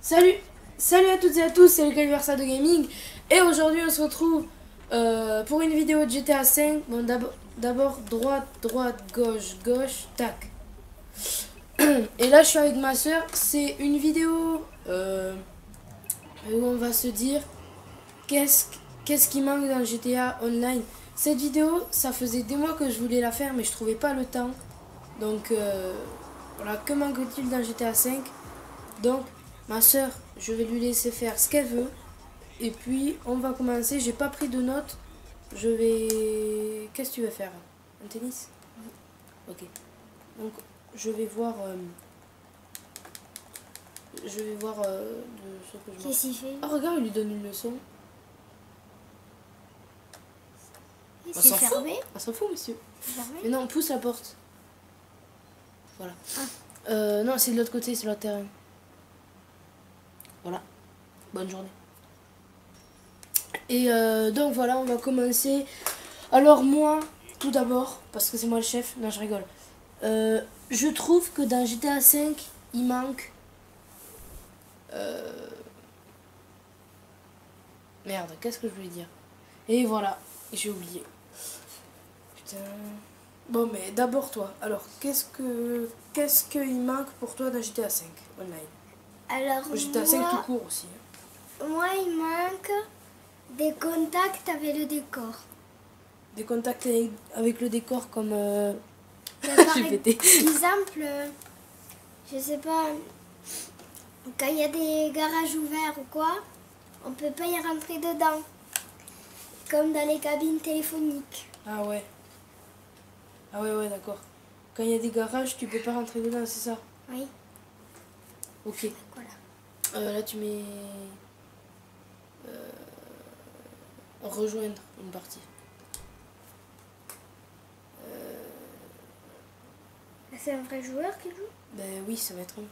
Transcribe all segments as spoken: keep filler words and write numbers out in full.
Salut, salut à toutes et à tous, c'est le Calversa de Gaming et aujourd'hui on se retrouve euh, pour une vidéo de G T A cinq. Bon, d'abord droite, droite, gauche, gauche, tac. Et là je suis avec ma soeur, c'est une vidéo euh, où on va se dire qu'est-ce qu'est-ce qui manque dans G T A Online. Cette vidéo, ça faisait des mois que je voulais la faire mais je trouvais pas le temps. Donc euh, voilà, que manque-t-il dans G T A cinq? Donc ma soeur, je vais lui laisser faire ce qu'elle veut. Et puis, on va commencer. J'ai pas pris de notes. Je vais... Qu'est-ce que tu veux faire? Un tennis? Ok. Donc, je vais voir... Euh... Je vais voir euh, de ce que je... Qu'est-ce qu'il fait? Ah, regarde, il lui donne une leçon. C'est fermé? On s'en fout, monsieur. Fermé? Mais non, pousse la porte. Voilà. Ah. Euh, non, c'est de l'autre côté, c'est l'autre terrain. Voilà. Bonne journée. Et euh, donc voilà, on va commencer. Alors moi, tout d'abord, parce que c'est moi le chef, non je rigole. Euh, je trouve que dans G T A cinq, il manque... Euh... Merde, qu'est-ce que je voulais dire? Et voilà, j'ai oublié. Putain. Bon mais d'abord toi, alors qu'est-ce que qu'est-ce qu'il manque pour toi dans G T A cinq Online? Alors G T A cinq moi, tout court aussi. Hein. Moi il manque des contacts avec le décor. Des contacts avec le décor comme... Euh... Par exemple, euh, je sais pas, quand il y a des garages ouverts ou quoi, on peut pas y rentrer dedans. Comme dans les cabines téléphoniques. Ah ouais. Ah ouais, ouais, d'accord. Quand il y a des garages, tu peux pas rentrer dedans, c'est ça? Oui. Ok. Voilà. Euh, là, tu mets... Euh... Rejoindre une partie. Euh... C'est un vrai joueur qui joue? Ben oui, ça va être un...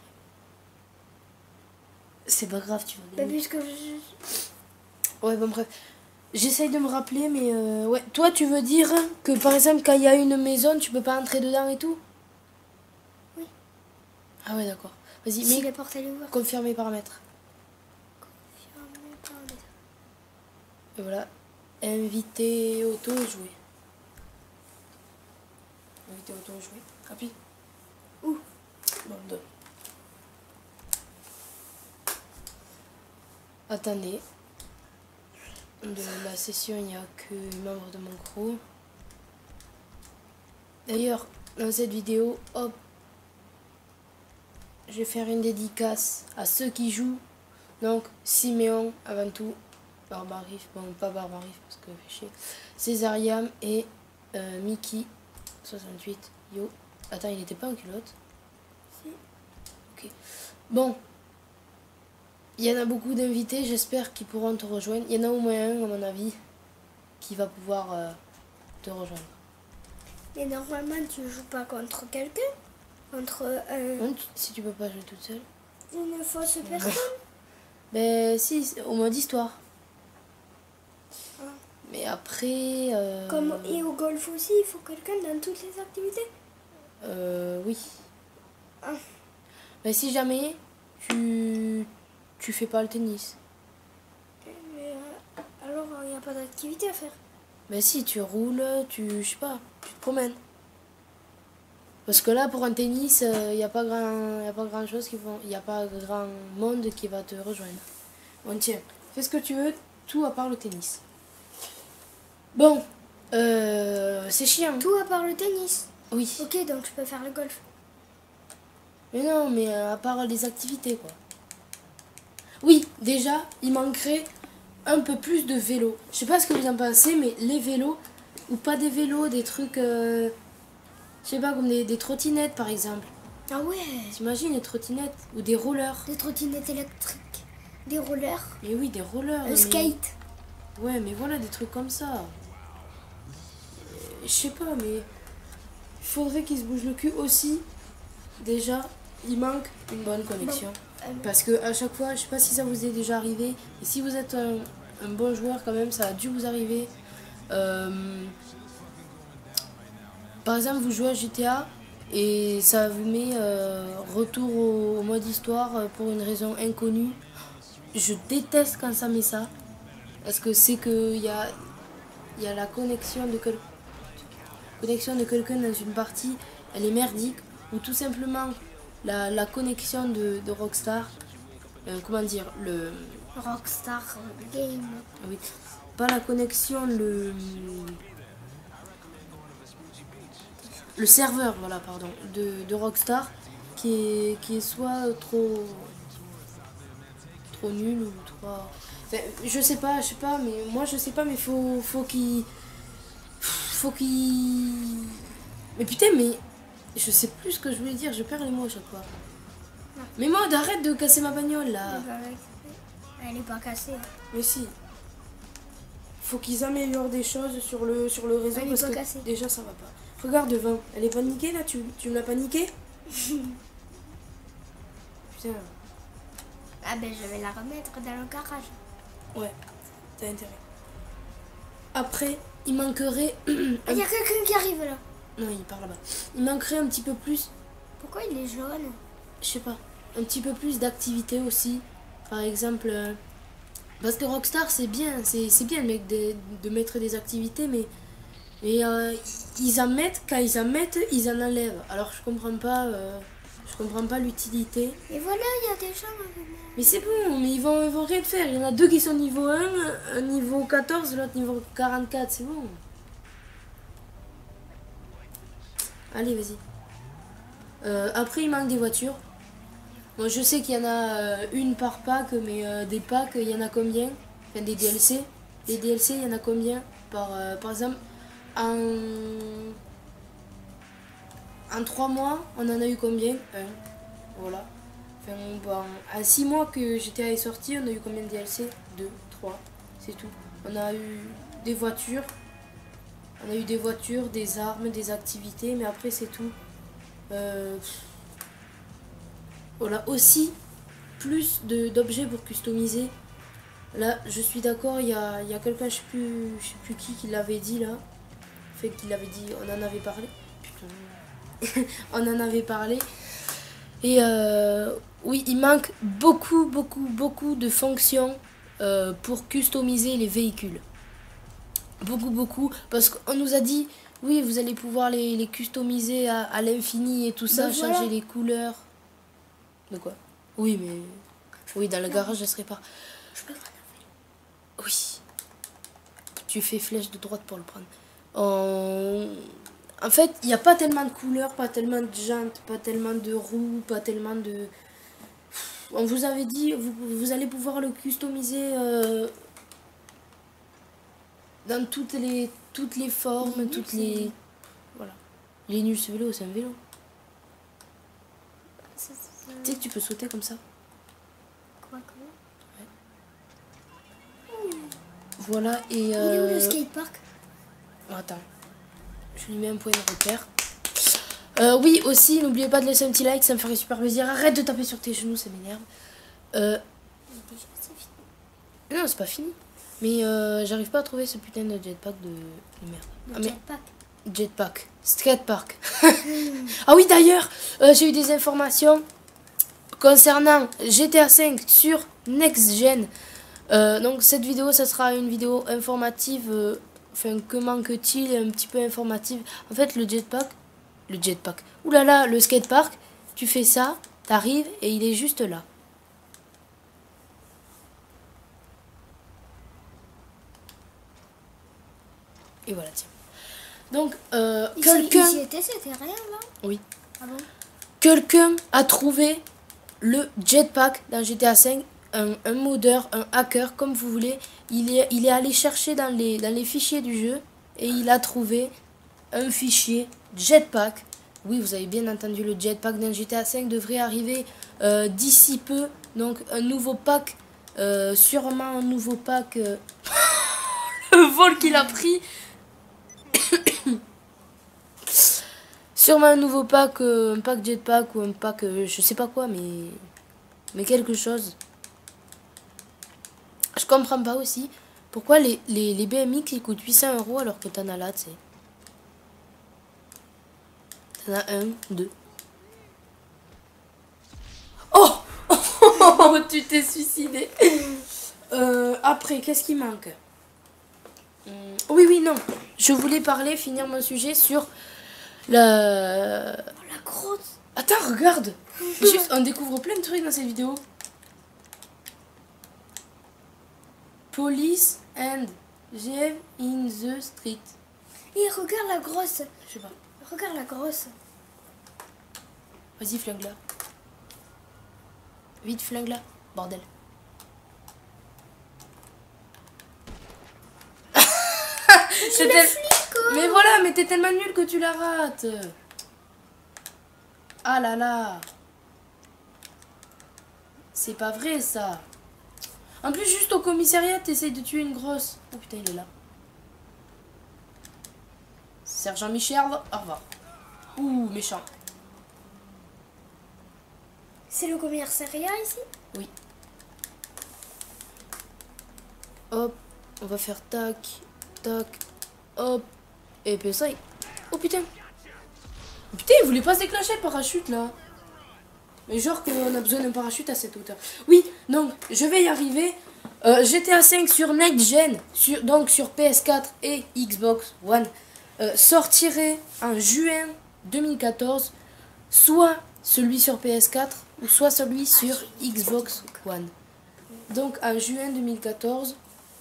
C'est pas grave, tu vas Ben, gagner. puisque je... Ouais, bon bref. J'essaye de me rappeler, mais... Euh... Ouais, toi, tu veux dire que, par exemple, quand il y a une maison, tu peux pas entrer dedans et tout? Oui. Ah ouais, d'accord. Vas-y, si mais... la porte elle est ouverte. Confirmer paramètres. Confirmer paramètres. Et voilà. Inviter auto et jouer. Inviter auto et jouer. Rapide. Où? Bon, deux. Attendez. De la session, il n'y a que les membres de mon crew. D'ailleurs, dans cette vidéo, hop, je vais faire une dédicace à ceux qui jouent. Donc, Siméon, avant tout. Barbarif, bon, pas Barbarif parce que fait chier. Césariam et euh, Mickey, soixante-huit. Yo. Attends, il n'était pas en culotte? Si. Ok. Bon. Il y en a beaucoup d'invités, j'espère qu'ils pourront te rejoindre. Il y en a au moins un, à mon avis, qui va pouvoir euh, te rejoindre. Mais normalement, tu joues pas contre quelqu'un? Contre un... Non, tu, si tu peux pas jouer toute seule. une fausse personne? Ben si, au mode histoire. Ah. Mais après... Euh... Comme et au golf aussi, il faut quelqu'un dans toutes les activités? Euh, oui. Ah. Mais si jamais tu... tu fais pas le tennis. Mais euh, alors, il n'y a pas d'activité à faire? Ben si, tu roules, tu... je sais pas, tu te promènes. Parce que là, pour un tennis, il euh, n'y a pas grand, y a pas grand chose qui vont, il n'y a pas grand monde qui va te rejoindre. Bon tiens, fais ce que tu veux, tout à part le tennis. Bon, euh, c'est chiant. Tout à part le tennis? Oui. Ok, donc je peux faire le golf. Mais non, mais euh, à part les activités, quoi. Oui, déjà, il manquerait un peu plus de vélos. Je sais pas ce que vous en pensez, mais les vélos, ou pas des vélos, des trucs... Euh, je sais pas, comme des, des trottinettes par exemple. Ah ouais. T'imagines les trottinettes ou des rollers? Des trottinettes électriques. Des rollers. Mais oui, des rollers. Un mais... skate. Ouais, mais voilà, des trucs comme ça. Euh, je sais pas, mais... Il faudrait qu'ils se bougent le cul aussi. Déjà, il manque une bonne connexion. Bon, euh... Parce que à chaque fois, je sais pas si ça vous est déjà arrivé. Et si vous êtes un, un bon joueur quand même, ça a dû vous arriver. Euh... Par exemple, vous jouez à G T A Et ça vous met euh, retour au, au mode histoire euh, pour une raison inconnue. Je déteste quand ça met ça. Parce que c'est que il y a, y a la connexion de, quel... connexion de quelqu'un dans une partie, elle est merdique. Ou tout simplement la, la connexion de, de Rockstar. Euh, comment dire, le... Rockstar Game. Oui. Pas la connexion, le... Le serveur, voilà, pardon, de, de Rockstar, qui est, qui est soit trop... trop nul ou trop... Enfin, je sais pas, je sais pas, mais moi je sais pas, mais faut, faut qu'il... Faut qu'il... Mais putain, mais... Je sais plus ce que je voulais dire, je perds les mots à chaque fois. Mais moi, arrête de casser ma bagnole, là. Elle est pas cassée. Mais si. Faut qu'ils améliorent des choses sur le, sur le réseau, Elle est parce pas que cassée. déjà ça va pas. Regarde devant, elle est paniquée là, tu, tu me l'as paniquée. Putain. Ah ben je vais la remettre dans le garage. Ouais, t'as intérêt. Après, il manquerait... Il un- y a quelqu'un qui arrive là. Non, il part là-bas. Il manquerait un petit peu plus, Pourquoi il est jaune? je sais pas, un petit peu plus d'activité aussi. Par exemple, euh, parce que Rockstar c'est bien, c'est c'est bien mec, de, de mettre des activités, mais, mais euh, ils en mettent, quand ils en mettent, ils en enlèvent. Alors je comprends pas, euh, je comprends pas l'utilité. Et voilà, il y a des gens avec moi. Mais c'est bon, mais ils vont, ils vont rien faire. Il y en a deux qui sont niveau un, un niveau quatorze, l'autre niveau quarante-quatre, c'est bon. Allez, vas-y. Euh, après, il manque des voitures. Moi, je sais qu'il y en a euh, une par pack, mais euh, des packs, il y en a combien? Enfin, des D L C. Les D L C, il y en a combien? Par, euh, par exemple, en... en trois mois, on en a eu combien? Un. Voilà. Enfin, bon, à six mois que G T A est sorti, on a eu combien de D L C? Deux, trois, c'est tout. On a eu des voitures. On a eu des voitures, des armes, des activités, mais après c'est tout. Euh, voilà, aussi plus de- d'objets pour customiser. Là, je suis d'accord, il y a, il y a quelqu'un, je sais plus, je sais plus qui, qui l'avait dit là. Fait qu'il avait dit, on en avait parlé. Putain. On en avait parlé. Et euh, oui, il manque beaucoup, beaucoup, beaucoup de fonctions euh, pour customiser les véhicules. Beaucoup, beaucoup. Parce qu'on nous a dit, oui, vous allez pouvoir les, les customiser à, à l'infini et tout ça, Ben changer voilà. les couleurs. De quoi? Oui, mais... Oui, dans le garage, je serai pas... Je peux prendre un vélo. Oui. Tu fais flèche de droite pour le prendre. En, en fait, il n'y a pas tellement de couleurs, pas tellement de jantes, pas tellement de roues, pas tellement de... On vous avait dit, vous, vous allez pouvoir le customiser euh, dans toutes les, toutes les formes, Il est toutes nul, les... Voilà. Il est nul ce vélo, c'est un vélo. Ça, ça, ça. Tu sais que tu peux sauter comme ça. Quoi, comment? Voilà, et... Il est où Euh... le skatepark? Attends. Je lui mets un point de repère. Euh, oui, aussi, n'oubliez pas de laisser un petit like, ça me ferait super plaisir. Arrête de taper sur tes genoux, ça m'énerve. Euh... Déjà, c'est fini. Non, c'est pas fini. Mais euh, j'arrive pas à trouver ce putain de jetpack de, de merde. Le Ah, mais... jetpack. Jetpack. Skatepark. Ah oui, d'ailleurs, euh, j'ai eu des informations concernant G T A cinq sur Next Gen. Euh, donc cette vidéo, ça sera une vidéo informative. euh, Enfin, que manque-t-il? Un petit peu informative. En fait, le jetpack... Le jetpack. Ouh là là, le skatepark, tu fais ça, t'arrives et il est juste là. Et voilà, tiens. Donc, euh, quelqu'un... Ici était, c'était rien là? Oui. Ah bon? Quelqu'un a trouvé le jetpack dans G T A cinq, un, un modeur, un hacker, comme vous voulez. Il est, il est allé chercher dans les, dans les fichiers du jeu et il a trouvé un fichier jetpack. Oui, vous avez bien entendu, le jetpack dans G T A cinq devrait arriver euh, d'ici peu. Donc un nouveau pack, euh, sûrement un nouveau pack. Euh... Le vol qu'il a pris. Sûrement un nouveau pack, euh, un pack jetpack ou un pack, euh, je sais pas quoi, mais mais quelque chose. Je comprends pas aussi pourquoi les, les, les B M X ils coûtent huit cents euros alors que t'en as là, tu sais. T'en as un, deux. Oh, oh, tu t'es suicidé. Euh, après, qu'est-ce qui manque? hum, Oui, oui, non. Je voulais parler, finir mon sujet sur la... La grosse. Attends, regarde. Juste, on découvre plein de trucs dans cette vidéo. Police and Jeff in the street. Et regarde la grosse. Je sais pas. Regarde la grosse. Vas-y, flingue là. Vite, flingue là. Bordel. C'est tel... flic, oh. Mais voilà, mais t'es tellement nul que tu la rates. Ah là là. C'est pas vrai ça. En plus, juste au commissariat, t'essayes de tuer une grosse. Oh putain, il est là. Sergent Michel, au revoir. Ouh, méchant. C'est le commissariat ici? Oui. Hop, on va faire tac, tac, hop. Et puis ça y est. Oh putain. Putain, il voulait pas se déclencher le parachute là. Mais genre qu'on a besoin d'un parachute à cette hauteur. Oui, donc je vais y arriver. Euh, G T A cinq sur Next Gen, sur, donc sur P S quatre et Xbox One, euh, sortirait en juin deux mille quatorze, soit celui sur P S quatre ou soit celui sur Xbox One. Donc en juin deux mille quatorze.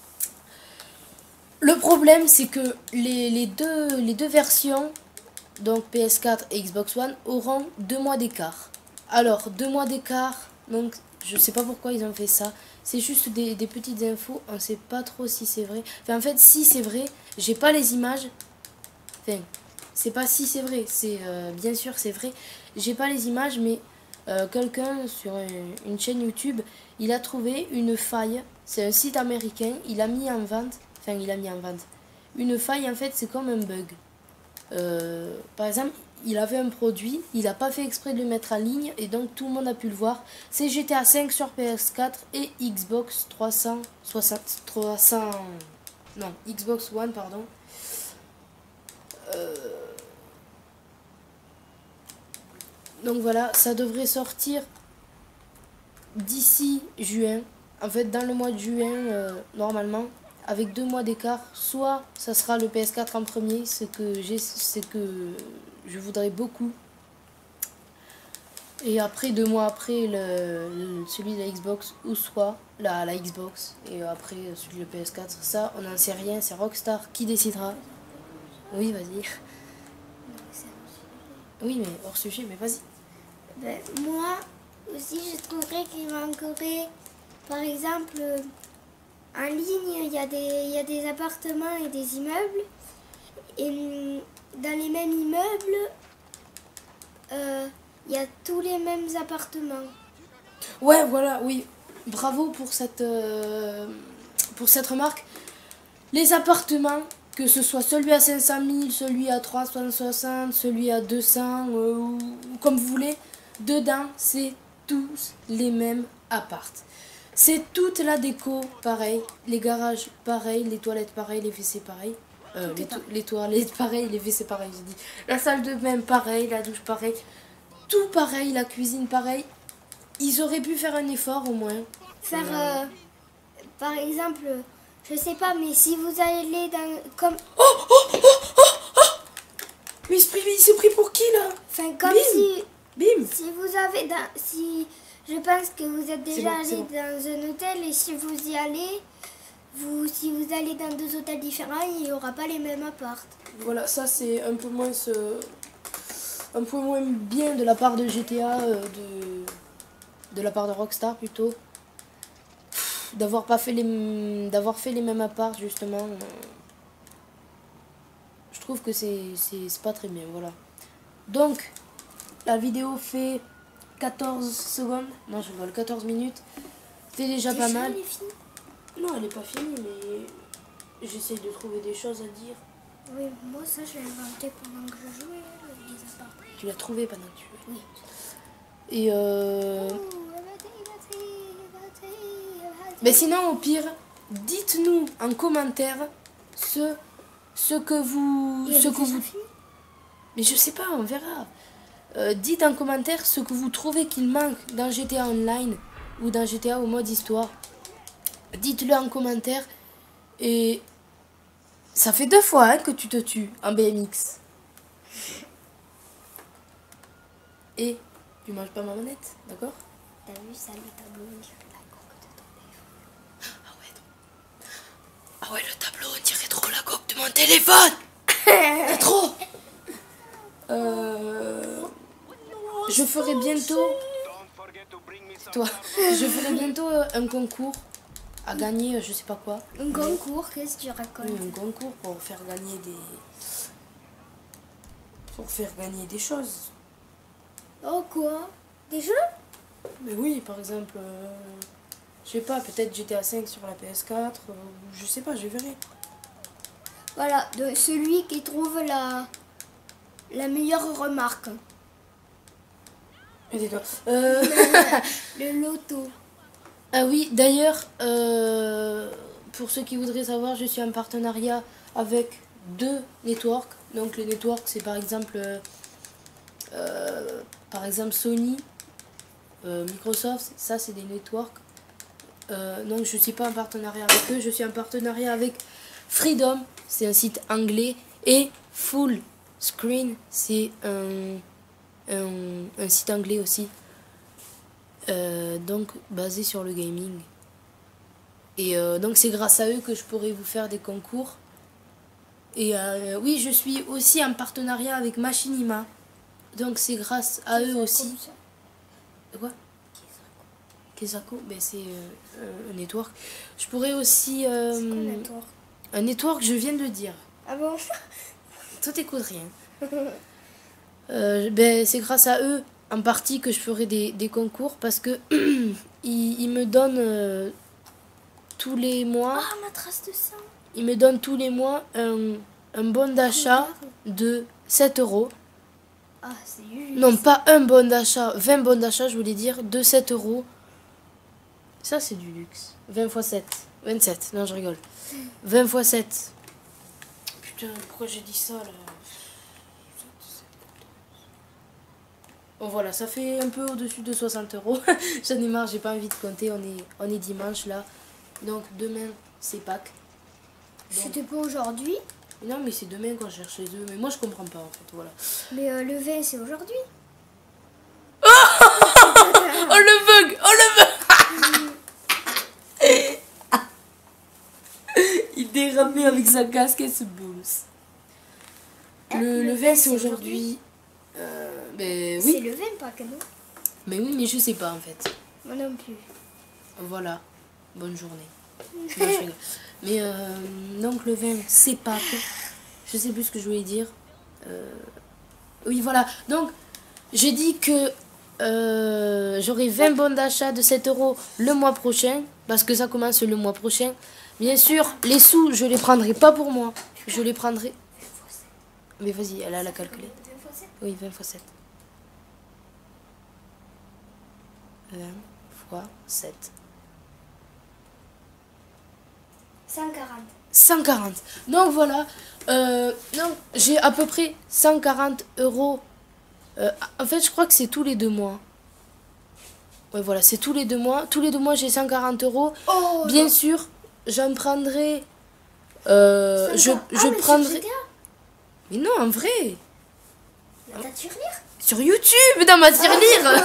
Le problème c'est que les, les, deux, les deux versions, donc P S quatre et Xbox One, auront deux mois d'écart. Alors deux mois d'écart, donc je sais pas pourquoi ils ont fait ça. C'est juste des, des petites infos, on sait pas trop si c'est vrai. Enfin en fait si c'est vrai, j'ai pas les images. Enfin, c'est pas si c'est vrai, c'est euh, bien sûr c'est vrai. J'ai pas les images mais euh, quelqu'un sur une, une chaîne YouTube, il a trouvé une faille. C'est un site américain, il a mis en vente, enfin il a mis en vente. Une faille en fait c'est comme un bug. Euh, par exemple, il avait un produit, il n'a pas fait exprès de le mettre en ligne et donc tout le monde a pu le voir. C'est G T A cinq sur P S quatre et Xbox trois cent soixante, trois cents, non, Xbox One, pardon. Euh, donc voilà, ça devrait sortir d'ici juin. En fait, dans le mois de juin, euh, normalement. Avec deux mois d'écart, soit ça sera le P S quatre en premier, ce que j'ai, c'est que je voudrais beaucoup. Et après, deux mois après, le, le, celui de la Xbox, ou soit la, la Xbox, et après celui de la P S quatre. Ça, on n'en sait rien, c'est Rockstar qui décidera. Oui, vas-y. Oui, mais hors sujet, mais vas-y. Ben, moi aussi, je trouverais qu'il manquerait, par exemple... En ligne, il y, a des, il y a des appartements et des immeubles. Et dans les mêmes immeubles, euh, il y a tous les mêmes appartements. Ouais, voilà, oui. Bravo pour cette, euh, pour cette remarque. Les appartements, que ce soit celui à cinq cent mille, celui à trois cent soixante, celui à deux cents, euh, ou comme vous voulez, dedans, c'est tous les mêmes appartes. C'est toute la déco pareil, les garages pareil, les toilettes pareil, les W C pareil. Euh, les, to les toilettes pareil, les W C pareil, j'ai dit. La salle de bain pareil, la douche pareil. Tout pareil, la cuisine pareil. Ils auraient pu faire un effort au moins. Faire, euh, par exemple, je sais pas, mais si vous allez dans... comme Oh, oh, oh, oh, oh. Mais il s'est pris pour qui là? Enfin, comme Bim. si... Bim. Si vous avez... Dans, si... Je pense que vous êtes déjà bon, allé bon. dans un hôtel et si vous y allez, vous, si vous allez dans deux hôtels différents, il n'y aura pas les mêmes apparts. Voilà, ça c'est un peu moins ce, un peu moins bien de la part de G T A, euh, de, de la part de Rockstar plutôt, d'avoir pas fait les, d'avoir fait les mêmes apparts justement. Euh, je trouve que c'est, c'est, c'est pas très bien, voilà. Donc la vidéo fait quatorze secondes, non je rigole, quatorze minutes, c'est déjà pas mal. Elle est finie ? Non, elle est pas finie, mais j'essaye de trouver des choses à dire. Oui, moi ça je l'ai inventé pendant que je jouais, les apparts. Tu l'as trouvé pendant que tu jouais. Oui. Et euh... mais sinon, au pire, dites-nous en commentaire ce, ce que vous... Et ce elle que est vous... déjà finie ? Mais je sais pas, on verra. Euh, dites en commentaire ce que vous trouvez qu'il manque dans G T A Online ou dans G T A au mode histoire. Dites-le en commentaire. Et ça fait deux fois hein, que tu te tues en B M X. Et tu manges pas ma manette, d'accord? T'as vu ça, le tableau, on dirait la coque de ton téléphone. Ah ouais. Ah ouais, le tableau, on dirait trop la coque de mon téléphone. C'est trop. Euh, je ferai bientôt... Toi, je ferai bientôt un concours à gagner, je sais pas quoi. Un concours, qu'est-ce que tu racontes? Oui, un concours pour faire gagner des... Pour faire gagner des choses. Oh quoi? Des jeux? Mais oui, par exemple, euh, je sais pas, peut-être G T A cinq sur la P S quatre, euh, je sais pas, je verrai. Voilà, de celui qui trouve la, la meilleure remarque. Aidez-toi. Euh... Le loto. Ah oui, d'ailleurs, euh, pour ceux qui voudraient savoir, je suis en partenariat avec deux networks. Donc les networks, c'est par exemple, euh, euh, par exemple Sony, euh, Microsoft, ça c'est des networks. Euh, donc je suis pas en partenariat avec eux, je suis en partenariat avec Freedom, c'est un site anglais, et Full Screen, c'est un, un, un site anglais aussi. Euh, donc basé sur le gaming. Et euh, donc c'est grâce à eux que je pourrais vous faire des concours. Et euh, oui, je suis aussi en partenariat avec Machinima. Donc c'est grâce à eux aussi. Quoi? Kesako, ben c'est euh, un network. Je pourrais aussi... Euh, C'est quoi un network? Un network, je viens de le dire. Ah bon? Toi t'écoutes rien. euh, ben c'est grâce à eux en partie que je ferai des, des concours parce que ils, ils me donnent euh, tous les mois. Ah, ma trace de sang. Ils me donnent tous les mois un, un bon d'achat de sept euros. Ah, c'est juste. Non, pas un bon d'achat, vingt bons d'achat, je voulais dire, de sept euros. Ça, c'est du luxe. vingt fois sept. vingt-sept, non, je rigole. vingt fois sept. Putain, pourquoi j'ai dit ça, là? Bon, voilà, ça fait un peu au-dessus de soixante euros. J'en ai marre, j'ai pas envie de compter. On est, on est dimanche, là. Donc, demain, c'est Pâques. Donc... C'était pas aujourd'hui? Non, mais c'est demain quand je cherche chez eux. Mais moi, je comprends pas, en fait, voilà. Mais euh, le vingt, c'est aujourd'hui? Oh, le bug! Oh, le bug! Il dérapait avec sa casquette, ce boss. Le, le vingt, c'est aujourd'hui. Euh, ben oui. C'est le vingt, pas que non? Mais oui, mais je sais pas, en fait. Moi non plus. Voilà. Bonne journée. Non, je rigole. Mais euh, donc le vingt, c'est Pâques. Je sais plus ce que je voulais dire. Euh, oui, voilà. Donc, j'ai dit que euh, j'aurai vingt bons d'achat de sept euros le mois prochain. Parce que ça commence le mois prochain. Bien sûr, les sous, je les prendrai pas pour moi. Je les prendrai... Mais vas-y, elle a la calculé. Oui, vingt fois sept. vingt fois sept. cent quarante. cent quarante. Donc voilà. Euh, donc j'ai à peu près cent quarante euros. Euh, en fait, je crois que c'est tous les deux mois. Ouais, voilà, c'est tous les deux mois. Tous les deux mois, j'ai cent quarante euros. Oh, Bien non. sûr, j'en prendrai. Euh, je ah, je mais prendrai. Mais non, en vrai. T'as tirelire? Sur YouTube, dans ma tirelire.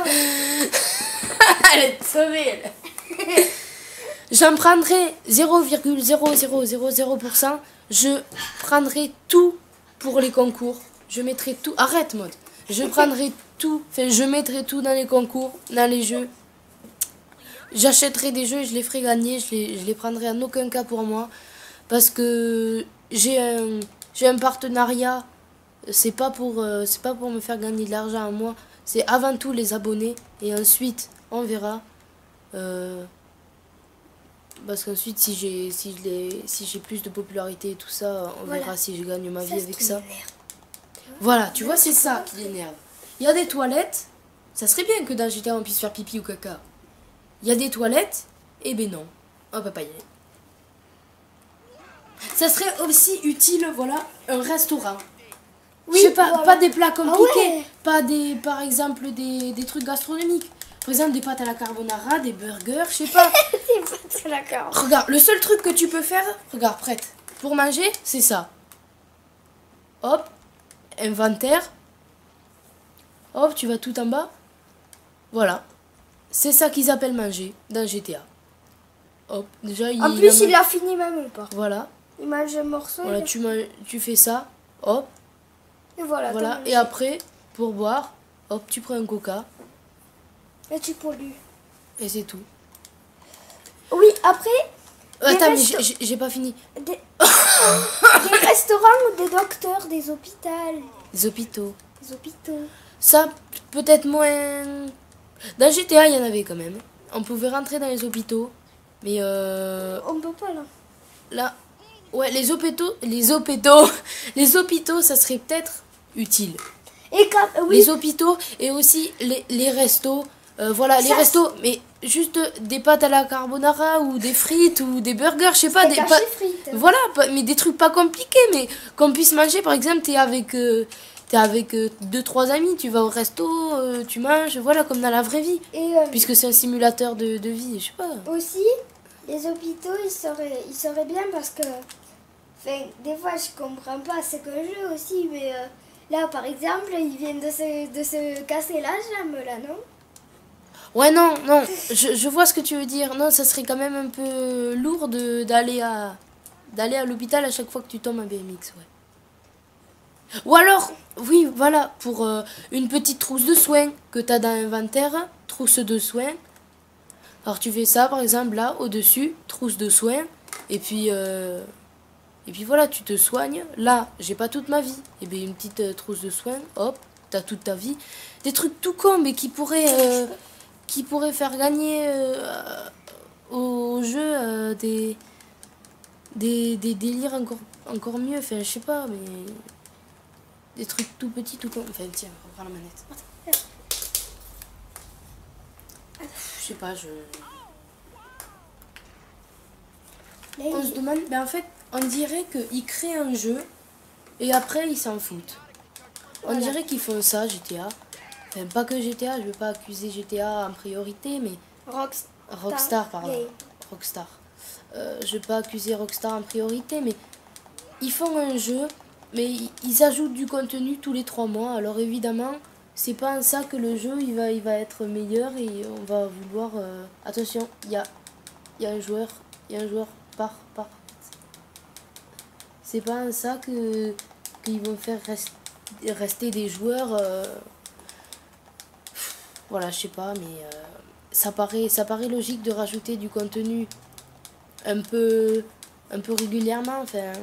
Elle est sauvée, elle. J'en prendrai zéro virgule zéro zéro zéro zéro pour cent. Je prendrai tout pour les concours. Je mettrai tout. Arrête, mode. Je prendrai tout. Enfin, je mettrai tout dans les concours, dans les jeux. J'achèterai des jeux et je les ferai gagner. Je les, je les prendrai en aucun cas pour moi. Parce que j'ai un, j'ai un partenariat. C'est pas pour, euh, c'est pas pour me faire gagner de l'argent à moi. C'est avant tout les abonnés. Et ensuite, on verra. Euh, parce qu'ensuite, si j'ai si je les, si j'ai plus de popularité et tout ça, on Voilà. verra si je gagne ma vie Ça, avec c'est ça. une merde. Voilà, tu vois, c'est ça qui l'énerve. Il y a des toilettes. Ça serait bien que dans G T A on puisse faire pipi ou caca. Il y a des toilettes. Eh ben non, on peut pas y aller. Ça serait aussi utile, voilà, un restaurant. Oui, je sais pas, voilà. Pas des plats compliqués, Ah ouais. pas des, par exemple, des, des trucs gastronomiques. Par exemple, des pâtes à la carbonara, des burgers, je sais pas. C'est d'accord. Regarde, le seul truc que tu peux faire, regarde, prête, pour manger, c'est ça. Hop, inventaire. Hop, tu vas tout en bas. Voilà. C'est ça qu'ils appellent manger dans G T A. Hop, déjà il... En plus, il a fini même pas. Voilà. Il mange un morceau. Voilà, tu, manges, tu fais ça. Hop. Et voilà. Voilà. Et après, pour boire, hop, tu prends un coca. Et tu pollues. Et c'est tout. Oui, après... Attends, mais resto... j'ai j'ai pas fini. Des... des restaurants ou des docteurs, des hôpitaux. Des hôpitaux. Des hôpitaux. Ça, peut-être moins... Dans G T A, il y en avait quand même. On pouvait rentrer dans les hôpitaux. Mais euh... On peut pas, là. Là... Ouais, les hôpitaux... Les hôpitaux... Les hôpitaux, ça serait peut-être utile. Et quand... oui. Les hôpitaux et aussi les, les restos. Euh, voilà, ça, les restos, mais juste des pâtes à la carbonara ou des frites ou des burgers, je sais pas, des pâtes. Voilà, mais des trucs pas compliqués, mais qu'on puisse manger. Par exemple, t'es avec, euh, t'es avec euh, deux trois amis, tu vas au resto, euh, tu manges, voilà, comme dans la vraie vie. Et euh, puisque c'est un simulateur de, de vie, je sais pas. Aussi, les hôpitaux, ils seraient, ils seraient bien parce que, enfin, des fois, je comprends pas, c'est qu'un jeu aussi, mais euh, là, par exemple, ils viennent de se, de se casser la jambe, là, non? Ouais, non, non, je, je vois ce que tu veux dire. Non, ça serait quand même un peu lourd d'aller à d'aller à l'hôpital à chaque fois que tu tombes un B M X, ouais. Ou alors, oui, voilà, pour euh, une petite trousse de soins que tu as dans l'inventaire, trousse de soins. Alors tu fais ça, par exemple, là, au-dessus, trousse de soins, et puis, euh, et puis voilà, tu te soignes. Là, j'ai pas toute ma vie. Et bien, une petite euh, trousse de soins, hop, tu as toute ta vie. Des trucs tout cons, mais qui pourraient... Euh, qui pourrait faire gagner euh, au jeu euh, des, des, des délires encore, encore mieux. Enfin, je sais pas, mais des trucs tout petits, tout con. Enfin, tiens, on prend la manette. Je sais pas, je... On se demande, ben en fait, on dirait qu'ils créent un jeu et après ils s'en foutent. On voilà. dirait qu'ils font ça, G T A. Enfin, pas que G T A, je veux pas accuser G T A en priorité, mais... Rockstar. Rockstar, pardon. Yeah. Rockstar. Euh, je veux pas accuser Rockstar en priorité, mais ils font un jeu, mais ils ajoutent du contenu tous les trois mois. Alors évidemment, c'est pas en ça que le jeu il va, il va être meilleur et on va vouloir... Euh... Attention, il y a, y a un joueur, il y a un joueur par... par. C'est pas en ça que qu'ils vont faire rest... rester des joueurs... Euh... Voilà, je sais pas, mais euh, ça paraît, ça paraît logique de rajouter du contenu un peu, un peu régulièrement. Enfin,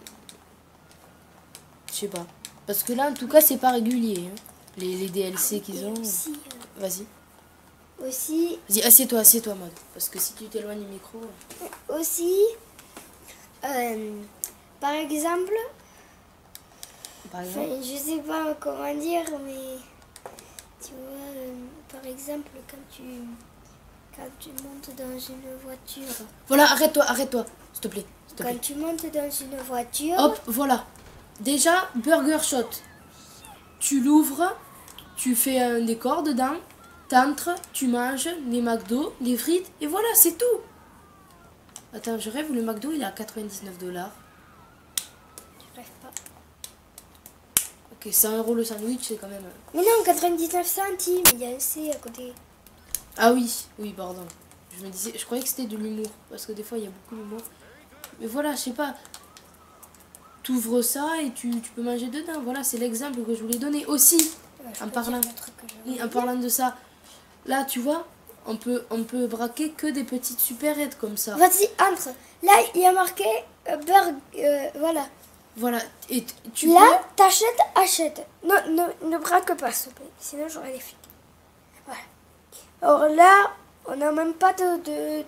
je sais pas. Parce que là, en tout cas, c'est pas régulier. Hein, les, les D L C qu'ils ont. Aussi, euh... Vas-y. Aussi. Vas-y, assieds-toi, assieds-toi, Maud. Parce que si tu t'éloignes du micro. Aussi, euh, par exemple. Par exemple. Enfin, je sais pas comment dire, mais. Tu vois, euh, par exemple, quand tu, quand tu montes dans une voiture... Voilà, arrête-toi, arrête-toi, s'il te plaît. Quand plaît. tu montes dans une voiture... Hop, voilà. Déjà, Burger Shot. Tu l'ouvres, tu fais un décor dedans, t'entres, tu manges les McDo, les frites, et voilà, c'est tout. Attends, je rêve, le McDo, il est à quatre-vingt-dix-neuf dollars. Je rêve pas. Ok, cent euros le sandwich, c'est quand même... Mais non, quatre-vingt-dix-neuf centimes, il y a un C à côté. Ah oui, oui, pardon. Je me disais, je croyais que c'était de l'humour, parce que des fois, il y a beaucoup d'humour. Mais voilà, je sais pas. Tu ouvres ça et tu, tu peux manger dedans. Voilà, c'est l'exemple que je voulais donner aussi. Ouais, en parlant, oui, en parlant de ça. Là, tu vois, on peut, on peut braquer que des petites supérettes comme ça. Vas-y, entre. Là, il y a marqué euh, burger, euh, voilà. Voilà, et tu là, peux... t'achètes, achète. Non, ne, ne braque pas, s'il te plaît. Sinon, j'aurai les filles. Voilà. Alors là, on n'a même pas de... de...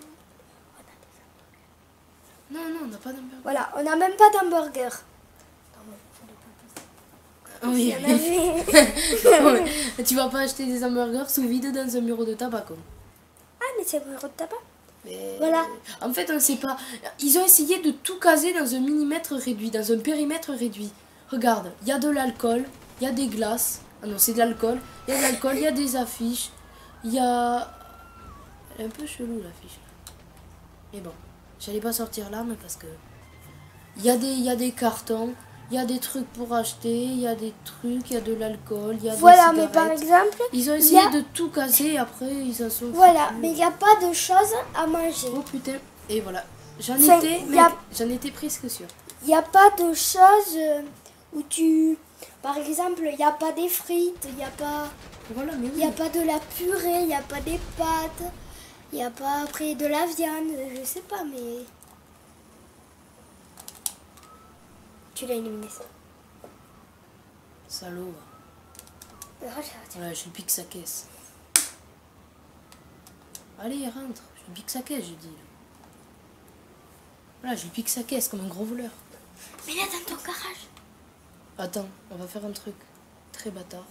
Non, non, on n'a pas d'hamburger. Voilà, on n'a même pas d'hamburger. Oui. Ouais. Tu vas pas acheter des hamburgers sous vide dans un bureau de tabac, quoi. Ah, mais c'est un bureau de tabac. Mais voilà. En fait, on ne sait pas. Ils ont essayé de tout caser dans un millimètre réduit, dans un périmètre réduit. Regarde, il y a de l'alcool, il y a des glaces. Ah non, c'est de l'alcool. Il y a de l'alcool, il y a des affiches. Il y a... Elle est un peu chelou l'affiche. Mais bon, j'allais pas sortir là, mais parce que... Il y a des, il y a des cartons, il y a des trucs pour acheter, il y a des trucs, il y a de l'alcool, il y a voilà, des mais par exemple... Ils ont essayé a... de tout casser et après ils en sont... Voilà, foutus. mais il n'y a pas de choses à manger. Oh putain, et voilà. J'en Enfin, étais, mec, a... j'en étais presque sûre. Il n'y a pas de choses où tu... Par exemple, il n'y a pas des frites, il n'y a pas... Voilà, mais oui. Il n'y a pas de la purée, il n'y a pas des pâtes, il n'y a pas après de la viande, je sais pas, mais... Tu l'as éliminé ça. Salaud. Oh, voilà, je lui pique sa caisse. Allez, rentre. Je lui pique sa caisse, je dis. Voilà, je lui pique sa caisse comme un gros voleur. Mais là, dans ton garage. Attends, on va faire un truc très bâtard.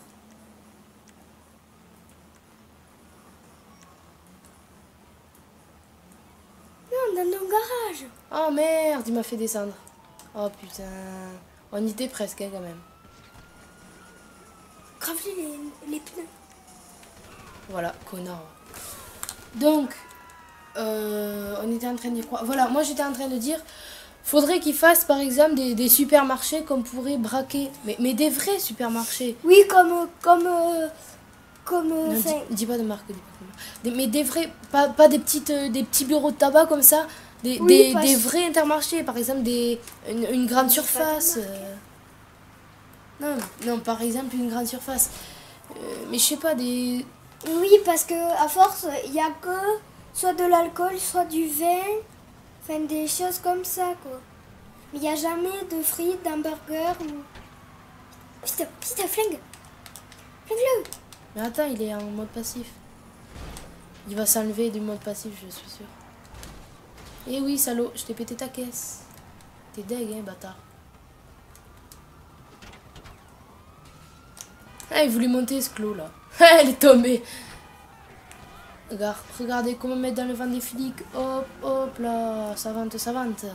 Non, dans ton garage. Oh merde, il m'a fait descendre. Oh putain. On y était presque hein, quand même. Crave-lui les, les pneus. Voilà, connard. Donc, euh, on était en train de dire quoi? Voilà, moi j'étais en train de dire, faudrait qu'ils fassent par exemple des, des supermarchés qu'on pourrait braquer. Mais, mais des vrais supermarchés. Oui, comme... comme euh, comme... Non, euh, dis, dis pas de marque. Dis pas de marque. Des, mais des vrais, pas, pas des, petites, euh, des petits bureaux de tabac comme ça. Des, oui, des, des vrais intermarchés, par exemple des, une, une grande surface. Euh... Non, non, par exemple une grande surface. Euh, mais je sais pas, des... Oui, parce que à force, il n'y a que soit de l'alcool, soit du vin, enfin des choses comme ça, quoi. Mais il n'y a jamais de frites, d'hamburgers ou... Putain, putain, flingue. Flingue-le. Mais attends, il est en mode passif. Il va s'enlever du mode passif, je suis sûre. Eh oui, salaud, je t'ai pété ta caisse. T'es deg, hein, bâtard. Ah, il voulait monter ce clos, là. Elle est tombée. Regarde, regardez comment mettre dans le vent des flics. Hop, hop, là. Savante, savante.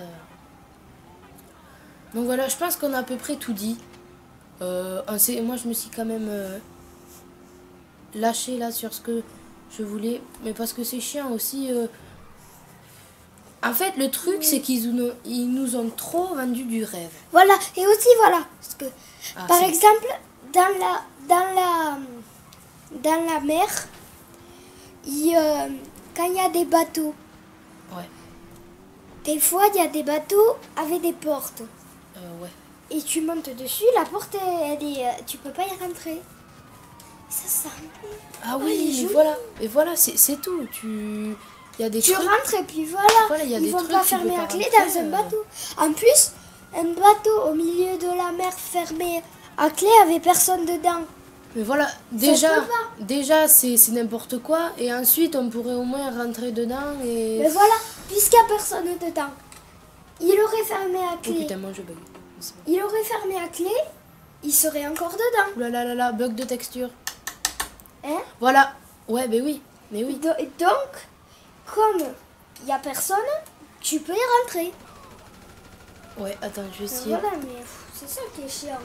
Donc voilà, je pense qu'on a à peu près tout dit. Euh, on sait, moi, je me suis quand même euh, lâché, là, sur ce que je voulais. Mais parce que c'est chiant aussi... Euh, En fait, le truc, oui. c'est qu'ils nous, ils nous ont trop vendu du rêve. Voilà, et aussi, voilà. Parce que, ah, par exemple, dans la, dans la, dans la mer, il, euh, quand il y a des bateaux, ouais. des fois, il y a des bateaux avec des portes. Euh, ouais. Et tu montes dessus, la porte, elle est, tu peux pas y rentrer. Ça, ça... Ah oui, mais voilà. Et voilà, c'est tout. Tu... Y a des tu trucs. rentres et puis voilà, voilà y a ils des vont trucs pas fermer à clé dans un bateau. En plus, un bateau au milieu de la mer fermé à clé avec personne dedans. Mais voilà, déjà, déjà c'est n'importe quoi. Et ensuite, on pourrait au moins rentrer dedans et... Mais voilà, puisqu'il n'y a personne dedans, il aurait fermé à clé. Oh putain, moi je bug. Il aurait fermé à clé, il serait encore dedans. Ouh là là là là, bug de texture. Hein? Voilà, ouais, ben oui, mais oui. Et donc... Comme il n'y a personne, tu peux y rentrer. Ouais, attends, je vais essayer. Voilà, mais c'est ça qui est chiant.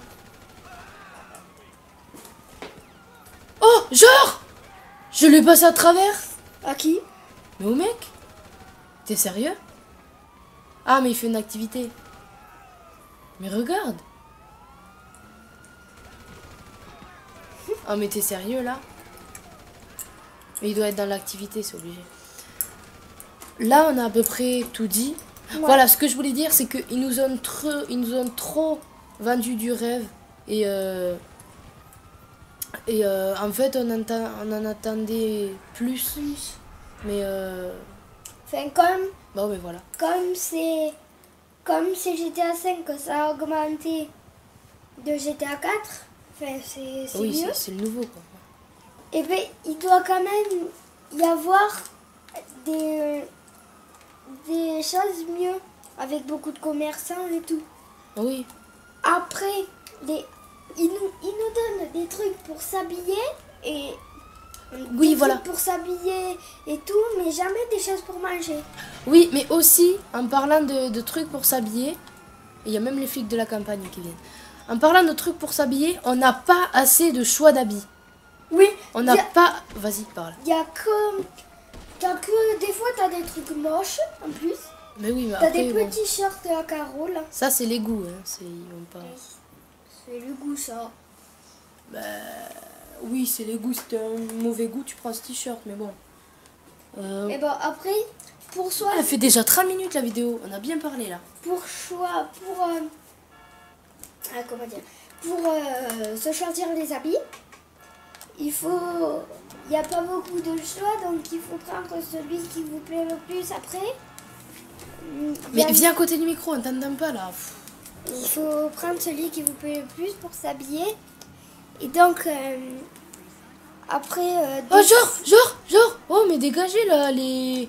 Oh, genre je l'ai passé à travers. À qui? Mais au mec. T'es sérieux? Ah, mais il fait une activité. Mais regarde. Oh, mais t'es sérieux, là? Mais il doit être dans l'activité, c'est obligé. Là, on a à peu près tout dit. Ouais. Voilà, ce que je voulais dire, c'est qu'ils nous ont trop, ils nous ont trop vendu du rêve. Et, euh, et euh, en fait, on, entend, on en attendait plus. plus. Mais... Euh, enfin, comme... Bon, mais voilà. Comme c'est... Comme c'est G T A cinq que ça a augmenté de G T A quatre, enfin, c'est oui, mieux. c'est le nouveau, quoi. Et bien, il doit quand même y avoir des... des choses mieux, avec beaucoup de commerçants et tout. Oui. Après, des, ils, nous, ils nous donnent des trucs pour s'habiller et... Oui, des voilà. Trucs pour s'habiller et tout, mais jamais des choses pour manger. Oui, mais aussi, en parlant de, de trucs pour s'habiller, il y a même les flics de la campagne qui viennent. en parlant de trucs pour s'habiller, on n'a pas assez de choix d'habits. Oui. On n'a y a- pas... Vas-y, parle. Il y a que... T'as que... Des fois, t'as des trucs moches, en plus. Mais oui, mais T'as après, des bon, petits shorts à carreaux, là. ça c'est les goûts. Hein. C'est... ils vont pas... C'est le goût, ça. Bah, oui, c'est les goûts. Si t'as un mauvais goût, tu prends ce t-shirt, mais bon. Euh, Et bon, après, pour soi... Elle fait déjà trente minutes la vidéo. On a bien parlé là. Pour choix... Pour... euh, Ah, comment dire? Pour euh, se choisir les habits, il faut... Il n'y a pas beaucoup de choix, donc il faut prendre celui qui vous plaît le plus après. Il y Mais a- viens à côté du micro, on t'entend pas là. Pff. Il faut prendre celui qui vous plaît le plus pour s'habiller. Et donc, euh, après... euh, Oh, des- genre, genre, genre. Oh, mais dégagez là les...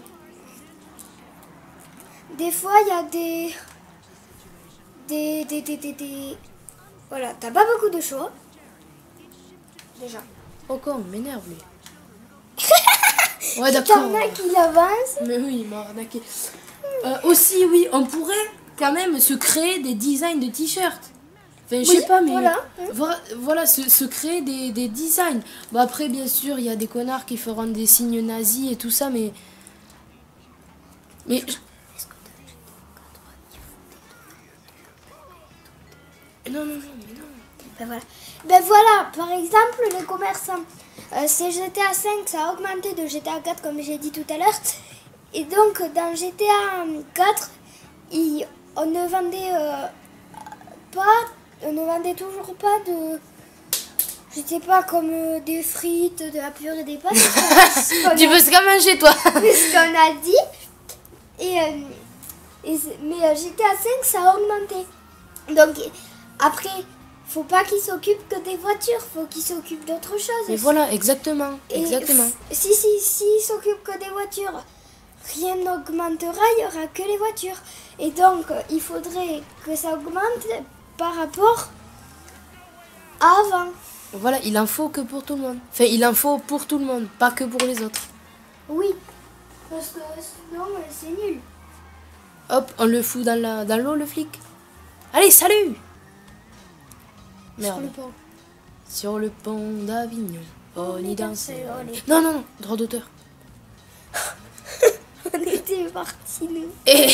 Des fois, il y a des... Des... Des... Des... des, des- Voilà, t'as pas beaucoup de choix. Déjà. Oh, quoi, on m'énerve lui. Ouais, T'en d'accord. as qui l'avancent. Mais oui, il m'a arnaqué. Euh, aussi, oui, on pourrait quand même se créer des designs de t-shirts. Enfin, je Oui, sais pas, mais voilà. voilà, voilà, se, se créer des, des designs. Bon, après, bien sûr, il y a des connards qui feront des signes nazis et tout ça, mais... Mais... Non, non, non, mais non. Ben voilà. Ben voilà, par exemple, les commerçants. Euh, c'est G T A cinq, ça a augmenté de G T A quatre, comme j'ai dit tout à l'heure. Et donc, dans G T A quatre, il- on ne vendait euh, pas, on ne vendait toujours pas de, je sais pas, comme euh, des frites, de la purée, des pâtes. C'est ce qu'on Tu a- veux ce qu'à manger, toi? c'est ce qu'on a dit. Et, euh, et c'est- mais euh, G T A cinq, ça a augmenté. Donc, après, faut pas qu'ils s'occupent que des voitures, faut qu'ils s'occupent d'autre chose. Mais aussi. voilà, exactement, Et exactement. f- Si, si, s'ils s'occupent que des voitures, rien n'augmentera, il n'y aura que les voitures. Et donc, euh, il faudrait que ça augmente par rapport à avant. Voilà, il en faut que pour tout le monde. Enfin, il en faut pour tout le monde, pas que pour les autres. Oui, parce que sinon, euh, c'est nul. Hop, on le fout dans la dans l'eau, le flic. Allez, salut! Sur Merde. le pont. Sur le pont d'Avignon, on y dansait. on est- Non, non, non, droit d'auteur. On était partis, nous. Et...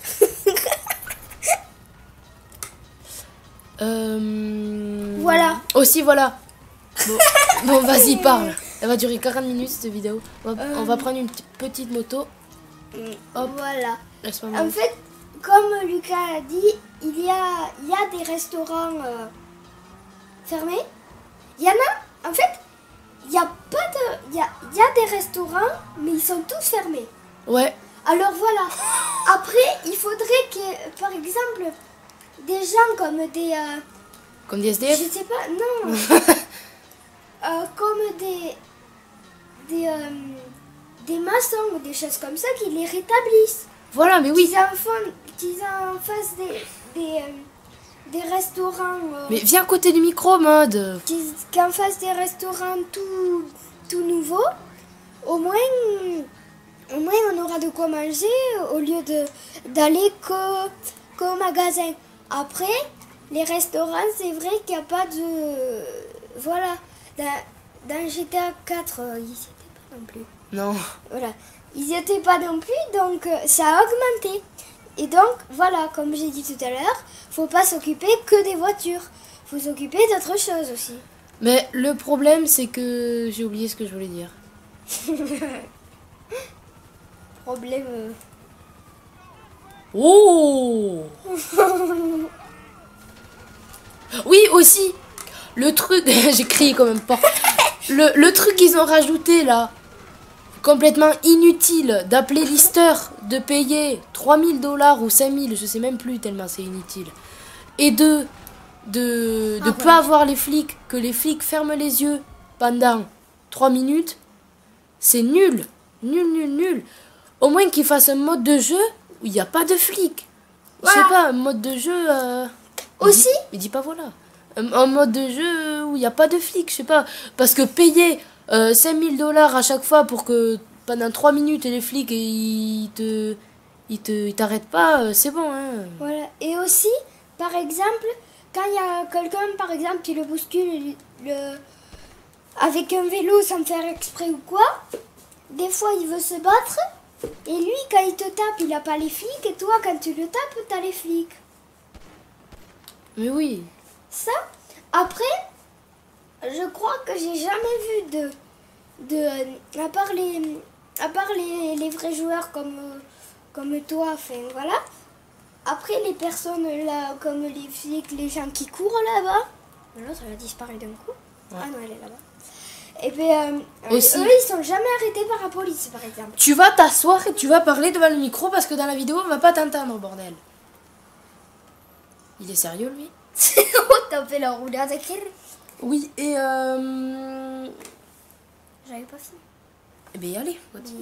Euh, Voilà. Aussi, voilà. Bon, bon, vas-y, parle. Elle va durer quarante minutes, cette vidéo. On va, on va Euh. prendre une petite- petite moto. Hop. Voilà. Laisse-moi En me- fait, comme Lucas a dit, il y a, il y a des restaurants euh, fermés. Il y en a, en fait, il y a pas de, il y a, il y a des restaurants, mais ils sont tous fermés. Ouais, Alors voilà. Après, il faudrait que, par exemple, des gens comme des, euh, comme des S D je F. sais pas, non, Euh, comme des, des, euh, des maçons ou des choses comme ça qui les rétablissent. Voilà, mais oui. Qu'ils en, font- qu'ils en fassent des, des, euh, des restaurants. euh, Mais viens à côté du micro, mode. qu'ils qu'en fassent des restaurants tout, tout nouveaux. Au moins, au moins, on aura de quoi manger au lieu de d'aller qu'au qu'au magasin. Après, les restaurants, c'est vrai qu'il n'y a pas de. Voilà. Dans, dans G T A quatre, euh, ils n'y étaient pas non plus. Non. Voilà. Ils n'y étaient pas non plus, donc euh, ça a augmenté. Et donc, voilà, comme j'ai dit tout à l'heure, faut pas s'occuper que des voitures. Faut s'occuper d'autres choses aussi. Mais le problème, c'est que j'ai oublié ce que je voulais dire. Problème. euh, Oh. Oui, aussi. Le truc... J'ai crié quand même pas. Le, le truc qu'ils ont rajouté, là, complètement inutile, d'appeler Lister, de payer trois mille dollars ou cinq mille, je sais même plus tellement c'est inutile. Et de... De, de Ah, pas ouais. avoir les flics, que les flics ferment les yeux pendant trois minutes, c'est nul. Nul, nul, nul. Au moins qu'ils fassent un mode de jeu où il n'y a pas de flics. Je sais Voilà. pas, un mode de jeu... euh, Aussi, il dit, il dit pas voilà. Un, un mode de jeu où il n'y a pas de flics, je sais pas. Parce que payer euh, cinq mille dollars à chaque fois pour que pendant trois minutes les flics ils te... Ils te, ils t'arrêtent pas, euh, c'est bon, hein. voilà. Et aussi, par exemple, quand il y a quelqu'un, par exemple, qui le bouscule le, avec un vélo sans faire exprès ou quoi, des fois il veut se battre. Et lui, quand il te tape, il n'a pas les flics. Et toi, quand tu le tapes, tu as les flics. Mais oui. Ça, après, je crois que j'ai jamais vu de... de à part les, à part les, les vrais joueurs comme, comme toi, enfin voilà. Après, les personnes là, comme les flics, les gens qui courent là-bas. L'autre, elle a disparu d'un coup. Ouais. Ah non, elle est là-bas. Et puis, euh, aussi, eux, ils sont jamais arrêtés par la police, par exemple. Tu vas t'asseoir et tu vas parler devant le micro parce que dans la vidéo, on va pas t'entendre, bordel. Il est sérieux, lui? Oh, t'as fait la roulade à quel? Oui, et euh... J'avais pas fini. Eh bien, allez, continue.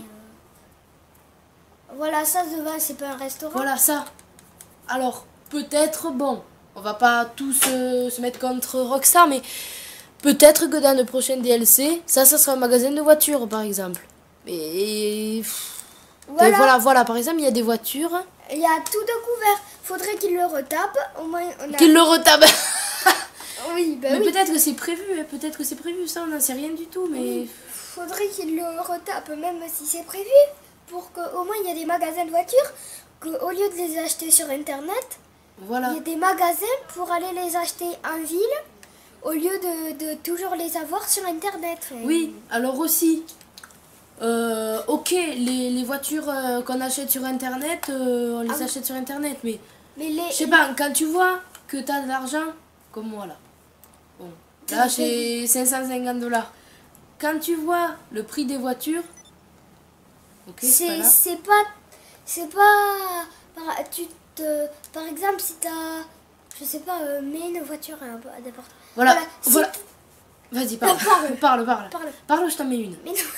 Euh... Voilà, ça, de base, c'est pas un restaurant. Voilà, ça. Alors, peut-être, bon, on va pas tous euh, se mettre contre Rockstar, mais... Peut-être que dans le prochain D L C, ça, ça sera un magasin de voitures, par exemple. Et voilà, et voilà, voilà, par exemple, il y a des voitures. Il y a tout de couvert. Faudrait qu'il le retape. Au moins, on a... Qu'il le retape. Oui, bah mais oui. peut-être que c'est prévu, hein, peut-être que c'est prévu, ça, on n'en sait rien du tout, mais... Oui. Faudrait qu'il le retape, même si c'est prévu, pour qu'au moins il y a des magasins de voitures, qu'au lieu de les acheter sur Internet, voilà. Il y a des magasins pour aller les acheter en ville, au lieu de, de toujours les avoir sur Internet. Oui, alors aussi, euh, ok, les, les voitures euh, qu'on achète sur Internet, euh, on les ah, achète sur Internet, mais, mais les, je sais pas, quand tu vois que tu as de l'argent, comme moi là, bon, là j'ai cinq cent cinquante dollars, quand tu vois le prix des voitures, ok, c'est pas, c'est pas, pas, tu te, par exemple, si tu as, je sais pas, euh, mets une voiture à n'importe. Voilà, voilà. Si voilà. Vas-y, parle. parle. Parle, parle. Parle, parle, je t'en mets une. Mais non.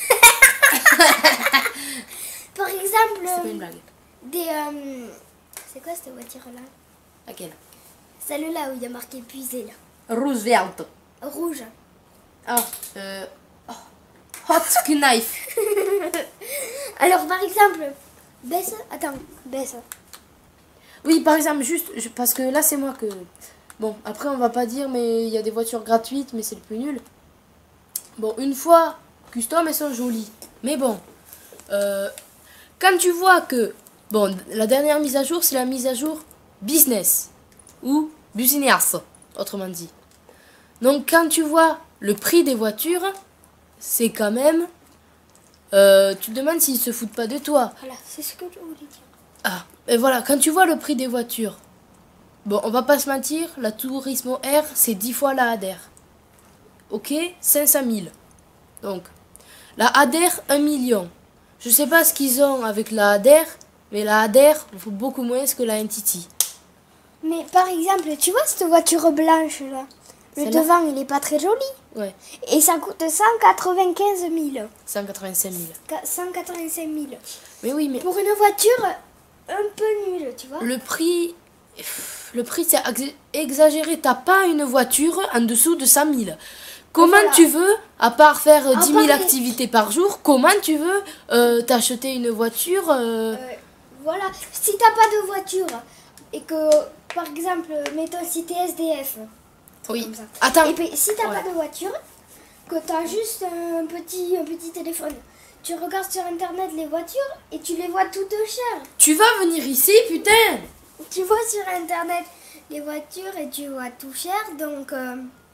Par exemple... C'est pas une blague. Des... Euh, c'est quoi cette voiture-là? Laquelle? Celle-là où il y a marqué puiser, là. Roosevelt. Rouge. Ah, euh... Oh. Hot knife. Alors, par exemple... Baisse... Attends, baisse. Oui, par exemple, juste... Je, parce que là, c'est moi que... Bon, après, on va pas dire, mais il y a des voitures gratuites, mais c'est le plus nul. Bon, une fois, custom, elles sont jolies. Mais bon, euh, quand tu vois que... Bon, la dernière mise à jour, c'est la mise à jour business. Ou business, autrement dit. Donc, quand tu vois le prix des voitures, c'est quand même... Euh, tu te demandes s'ils se foutent pas de toi. Voilà, c'est ce que je voulais dire. Ah, et voilà, quand tu vois le prix des voitures... Bon, on va pas se mentir, la Turismo R, c'est dix fois la A D R. Ok, cinq cent mille. Donc, la A D R, un million. Je sais pas ce qu'ils ont avec la A D R, mais la A D R vaut beaucoup moins que la Entity. Mais par exemple, tu vois cette voiture blanche là, le devant il est pas très joli. Ouais. Et ça coûte cent quatre-vingt-quinze mille. cent quatre-vingt-cinq mille. cent quatre-vingt-cinq mille. Mais oui, mais... Pour une voiture un peu nulle, tu vois. Le prix... Le prix, c'est exagéré. T'as pas une voiture en dessous de cent mille. Comment voilà. tu veux, à part faire à dix mille part activités les... par jour, comment tu veux euh, t'acheter une voiture euh... Euh, Voilà. Si t'as pas de voiture et que, par exemple, mettons si t'es S D F. Oui. Comme ça. Attends. Et puis, si t'as ouais. pas de voiture, que t'as juste un petit, un petit téléphone, tu regardes sur Internet les voitures et tu les vois toutes chères. Tu vas venir ici, putain. Tu vois sur Internet les voitures et tu vois tout cher, donc... Euh...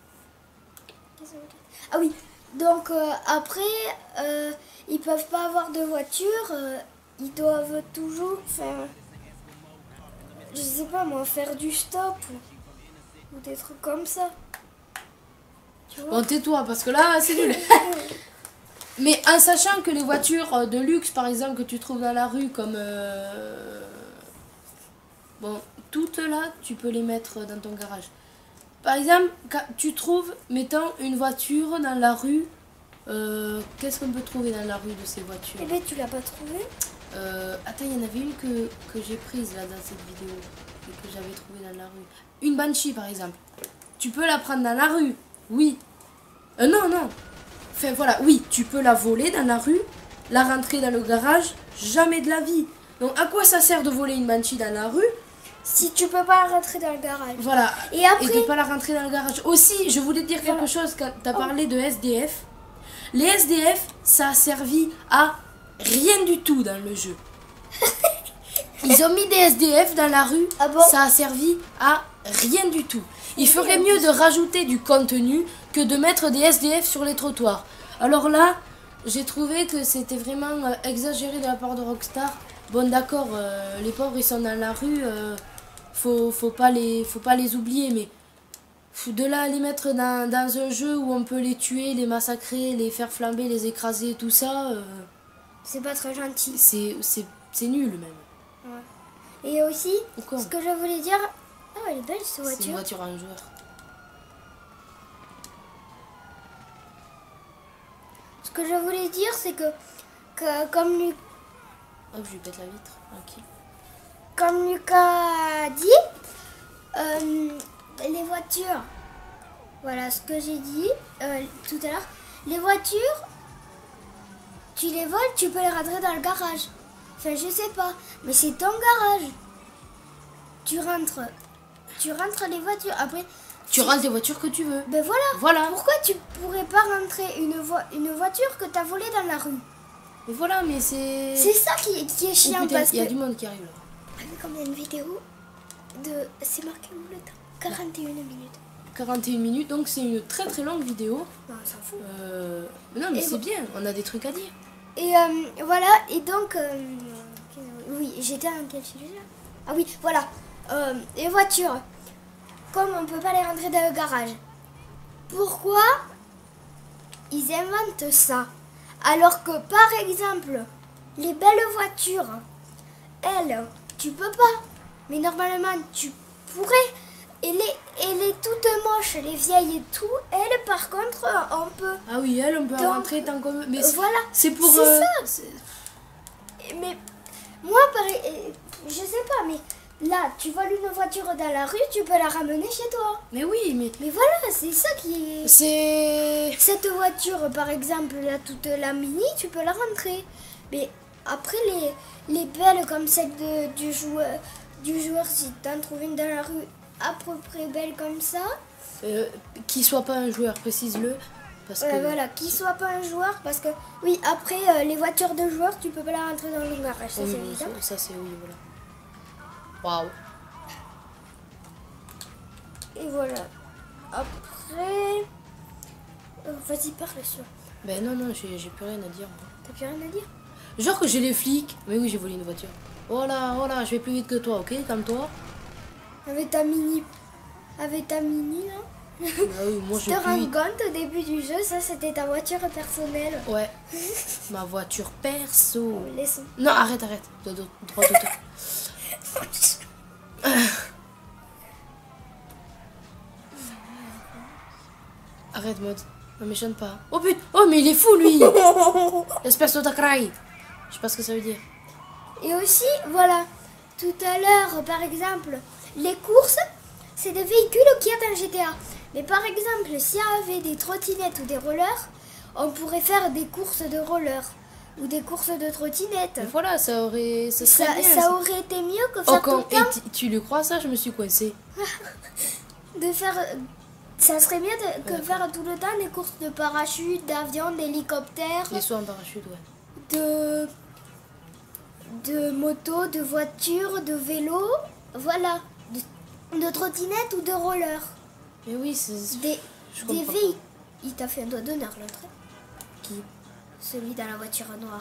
Ah oui, donc euh, après, euh, ils peuvent pas avoir de voiture, euh, ils doivent toujours faire... Je sais pas moi, faire du stop ou des trucs comme ça. Tu vois? Bon, tais-toi, parce que là, c'est nul. Mais en sachant que les voitures de luxe, par exemple, que tu trouves dans la rue, comme... Euh... Bon, toutes là, tu peux les mettre dans ton garage. Par exemple, quand tu trouves, mettons, une voiture dans la rue. Euh, Qu'est-ce qu'on peut trouver dans la rue de ces voitures? Eh bien, tu l'as pas trouvée euh, Attends, il y en avait une que, que j'ai prise là dans cette vidéo. Et que j'avais trouvée dans la rue. Une Banshee, par exemple. Tu peux la prendre dans la rue, oui. Euh, non, non. Enfin, voilà, oui, tu peux la voler dans la rue, la rentrer dans le garage, jamais de la vie. Donc, à quoi ça sert de voler une Banshee dans la rue si tu peux pas rentrer dans le garage. Voilà. Et après... Et de pas la rentrer dans le garage. Aussi, je voulais dire quelque Voilà. chose quand tu as Oh. parlé de S D F. Les S D F, ça a servi à rien du tout dans le jeu. Ils ont mis des S D F dans la rue, Ah bon? ça a servi à rien du tout. Il ferait mieux de rajouter du contenu que de mettre des S D F sur les trottoirs. Alors là, j'ai trouvé que c'était vraiment euh, exagéré de la part de Rockstar. Bon d'accord, euh, les pauvres ils sont dans la rue, euh, faut, faut, pas les, faut pas les oublier, mais de là à les mettre dans, dans un jeu où on peut les tuer, les massacrer, les faire flamber, les écraser, tout ça, euh, C'est pas très gentil. c'est c'est- c'est nul même. Ouais. Et aussi, Pourquoi? ce que je voulais dire... Ah, elle est belle cette C'est une voiture. voiture à un joueur. Ce que je voulais dire, c'est que, que comme, Lu- Hop, je lui pète la vitre, tranquille. comme Lucas a dit, euh, les voitures, voilà ce que j'ai dit euh, tout à l'heure, les voitures, tu les voles, tu peux les rentrer dans le garage. Enfin, je sais pas, mais c'est ton garage. Tu rentres, tu rentres les voitures. Après, Tu rentres les voitures que tu veux. ben voilà. Voilà. Pourquoi tu pourrais pas rentrer une, vo- une voiture que tu as volée dans la rue? Mais voilà, mais c'est... C'est ça qui, qui est Oh chiant putain, parce il y a que... du monde qui arrive là. Avec combien de vidéos de... C'est marqué où le temps? quarante et une minutes. quarante et une minutes, donc c'est une très très longue vidéo. Non, on s'en fout. Euh... mais Non, mais Et c'est bon. bien, on a des trucs à dire. Et euh, voilà, et donc... euh, oui, j'étais à quel sujet là? Ah oui, voilà. Euh, les voitures. Comme on peut pas les rentrer dans le garage. Pourquoi ils inventent ça? Alors que par exemple, les belles voitures, elles, tu peux pas. Mais normalement, tu pourrais. Et les, et les toutes moches, les vieilles et tout, elles, par contre, on peut. Ah oui, elle, on peut Donc, rentrer tant qu'on veut. Mais euh, c'est- voilà, c'est pour... c'est euh, ça. c'est- Mais moi, pareil, euh, je sais pas, mais là, tu voles une voiture dans la rue, tu peux la ramener chez toi. Mais oui, mais... Mais voilà, c'est ça qui est... C'est... Cette voiture, par exemple, là, toute la mini, tu peux la rentrer. Mais après, les, les belles comme celle de, du, joueur, du joueur, si t'en trouves une dans la rue à peu près belle comme ça, Euh, qui soit pas un joueur, précise-le. Parce euh, que... voilà, qui soit pas un joueur, parce que, oui, après, euh, les voitures de joueurs, tu peux pas la rentrer dans le garage, ça Oui, c'est oui, évident. ça, ça, c'est oui, voilà. Waouh. Et voilà. Après... euh, vas-y, parle sur. Ben non, non, j'ai j'ai plus rien à dire. moi. T'as plus rien à dire? Genre que j'ai les flics. Mais oui, j'ai volé une voiture. Oh là, oh là, je vais plus vite que toi, ok? Calme-toi. Avec ta mini... Avec ta mini, là. Bah oui, moi Tu je te plus rends vite. compte au début du jeu, ça c'était ta voiture personnelle. Ouais. Ma voiture perso. Laissons. Non, arrête, arrête. Droit d'auteur. Droit d'auteur. Arrête, mode. Ne méchante pas. Oh putain. Oh, mais il est fou, lui. Espèce de tacraille. Je sais pas ce que ça veut dire. Et aussi, voilà, tout à l'heure, par exemple, les courses, c'est des véhicules qu'il y a dans G T A. Mais par exemple, s'il y avait des trottinettes ou des rollers, on pourrait faire des courses de rollers ou des courses de trottinettes. Mais voilà, ça aurait. Ça, Ça, serait bien, ça aurait été mieux que Oh, faire quand... tout le temps, Et tu- tu lui crois ça? Je me suis coincée. de faire... Ça serait mieux de- que Ouais. faire tout le temps des courses de parachute, d'avions, d'hélicoptères, Les sauts en parachute, ouais. de... de motos, de voitures, de vélos, voilà, de, de trottinettes ou de rollers. Mais oui, c'est. Des, Je des comprends véhicules. Il t'a fait un doigt d'honneur l'autre. Qui? Celui dans la voiture noire.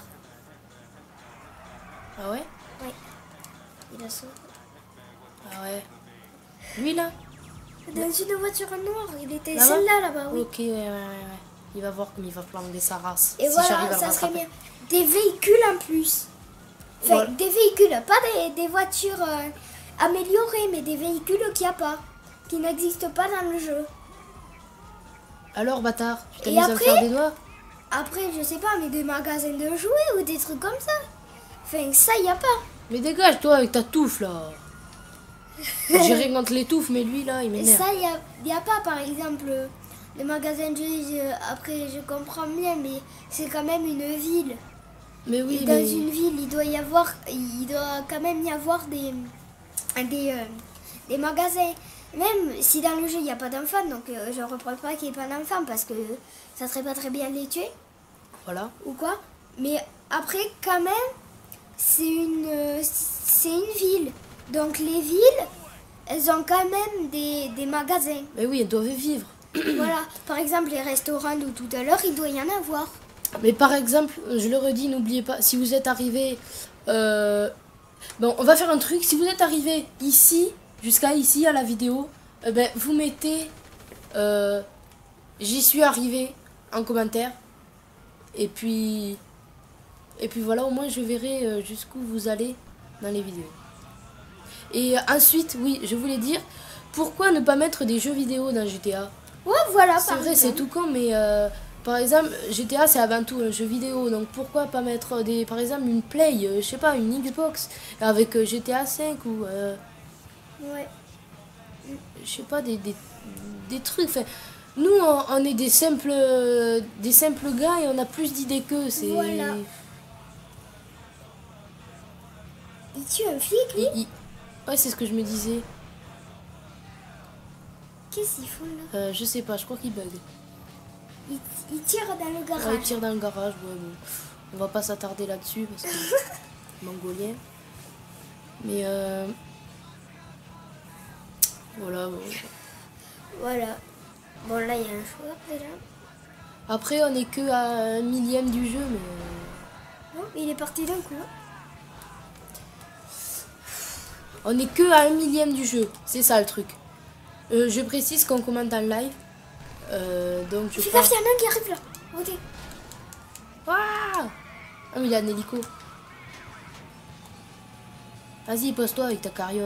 Ah ouais? Oui. Il a sauté. Ah ouais. Lui là? Dans une voiture noire, il était Là-bas celle-là là-bas, oui. Ok, ouais, ouais, ouais, ouais. Il va voir comme il va flamber sa race. Et si voilà, j'arrive à le ça serait rattraper. bien. Des véhicules en plus. Enfin, Voilà. des véhicules, pas des, des voitures euh, améliorées, mais des véhicules qu'il n'y a pas, qui n'existent pas dans le jeu. Alors, bâtard, tu t'es Et mis à me après faire des doigts? Après, je sais pas, mais des magasins de jouets ou des trucs comme ça. Enfin, ça, il n'y a pas. Mais dégage, toi, avec ta touffe là. J'ai rien contre les touffes, mais lui là, il Et m'énerve. ça, il n'y a, y a pas, par exemple, les magasins de jouets. je- après, je comprends bien, mais c'est quand même une ville. Mais oui, Et dans mais. une ville, il doit y avoir, il doit quand même y avoir des, des, euh, des magasins. Même si dans le jeu il n'y a pas d'enfants, donc euh, je ne reproche pas qu'il n'y ait pas d'enfants parce que ça serait pas très bien de les tuer. Voilà. Ou quoi. Mais après, quand même, c'est une, euh, c'est une ville. Donc les villes, elles ont quand même des, des magasins. Mais oui, elles doivent vivre. Voilà. Par exemple, les restaurants de tout à l'heure, il doit y en avoir. Mais par exemple, je le redis, n'oubliez pas, si vous êtes arrivé... Euh, bon, on va faire un truc. Si vous êtes arrivé ici, jusqu'à ici à la vidéo, eh ben, vous mettez... Euh, j'y suis arrivé en commentaire. Et puis... Et puis voilà, au moins je verrai euh, jusqu'où vous allez dans les vidéos. Et euh, ensuite, oui, je voulais dire, pourquoi ne pas mettre des jeux vidéo dans G T A? Ouais, voilà. C'est vrai, c'est tout con, mais euh, par exemple, G T A c'est avant tout un jeu vidéo, donc pourquoi pas mettre des, par exemple, une Play, euh, je sais pas, une Xbox avec euh, G T A cinq ou, euh, Ouais. je sais pas, des, des, des trucs. Enfin, nous, on, on est des simples, euh, des simples gars et on a plus d'idées qu'eux. C'est. Voilà. Il tue un flic, lui? Il- il- Ouais, c'est ce que je me disais. Qu'est-ce qu'ils font là? Euh, je sais pas, je crois qu'il bug. il, il tire dans le garage. Ouais, il tire dans le garage, ouais, bon. On va pas s'attarder là-dessus parce que mongolien. Mais euh... voilà. Bon. Voilà. Bon, là, il y a un joueur déjà. Après, on est que à un millième du jeu, mais. euh, Non, il est parti d'un coup. On est que à un millième du jeu. C'est ça le truc. Euh, je précise qu'on commente en live. Euh, donc je Fais crois... gaffe, il y en a un qui arrive là. Regardez. Waouh! Ah, mais il a un hélico. Vas-y, pose-toi avec ta carriole.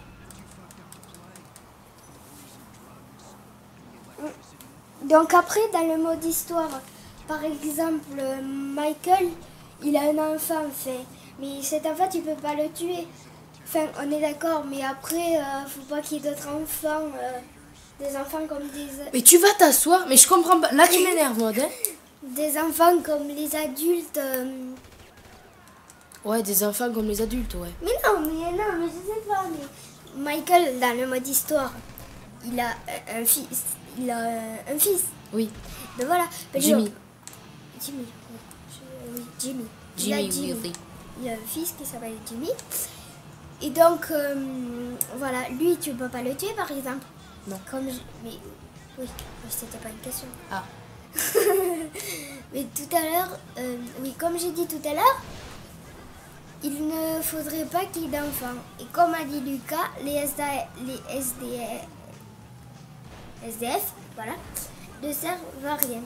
Donc après, dans le mode histoire, par exemple, Michael, il a un enfant fait. Mais cet enfant, tu peux pas le tuer. Enfin, on est d'accord, mais après, euh, faut pas qu'il y ait d'autres enfants. euh, des enfants comme des... Mais tu vas t'asseoir, mais je comprends pas. Là, tu m'énerves, moi, hein. Des enfants comme les adultes. euh, Ouais, des enfants comme les adultes, ouais. Mais non, mais non, mais je sais pas. Mais... Michael, dans le mode histoire, il a un fils. Il a un fils. Oui. Donc voilà. Mais Jimmy. lui, Jimmy. Je- Oui, Jimmy. Il a Jimmy, Jimmy. oui. Il a un fils qui s'appelle Jimmy. Et donc, euh, voilà, lui, tu peux pas le tuer, par exemple. Non. Comme je... Mais oui, c'était pas une question. Ah. Mais tout à l'heure, euh, oui, comme j'ai dit tout à l'heure, il ne faudrait pas qu'il y ait d'enfants. Et comme a dit Lucas, les, S D F, les S D F, S D F, voilà, ne servent à rien.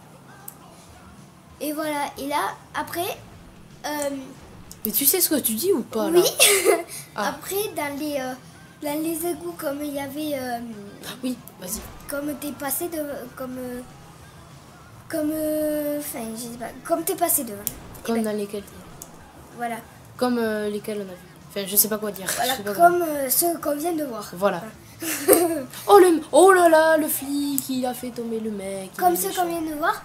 Et voilà, et là, après... euh, Mais tu sais ce que tu dis ou pas, oui, là? Ah. après, dans les, euh, dans les égouts, comme il y avait... euh, Oui, vas-y. comme t'es passé de... Comme... euh, comme... euh, Enfin, je sais pas. Comme t'es passé devant. Comme Eh ben, dans lesquels. Voilà. Comme euh, lesquels on a vu. Enfin, je sais pas quoi dire. Voilà, Je sais pas comment- comme euh, ceux qu'on vient de voir. Voilà. Oh, le... oh là là, le flic, il a fait tomber le mec. il Comme est ceux méchant. qu'on vient de voir.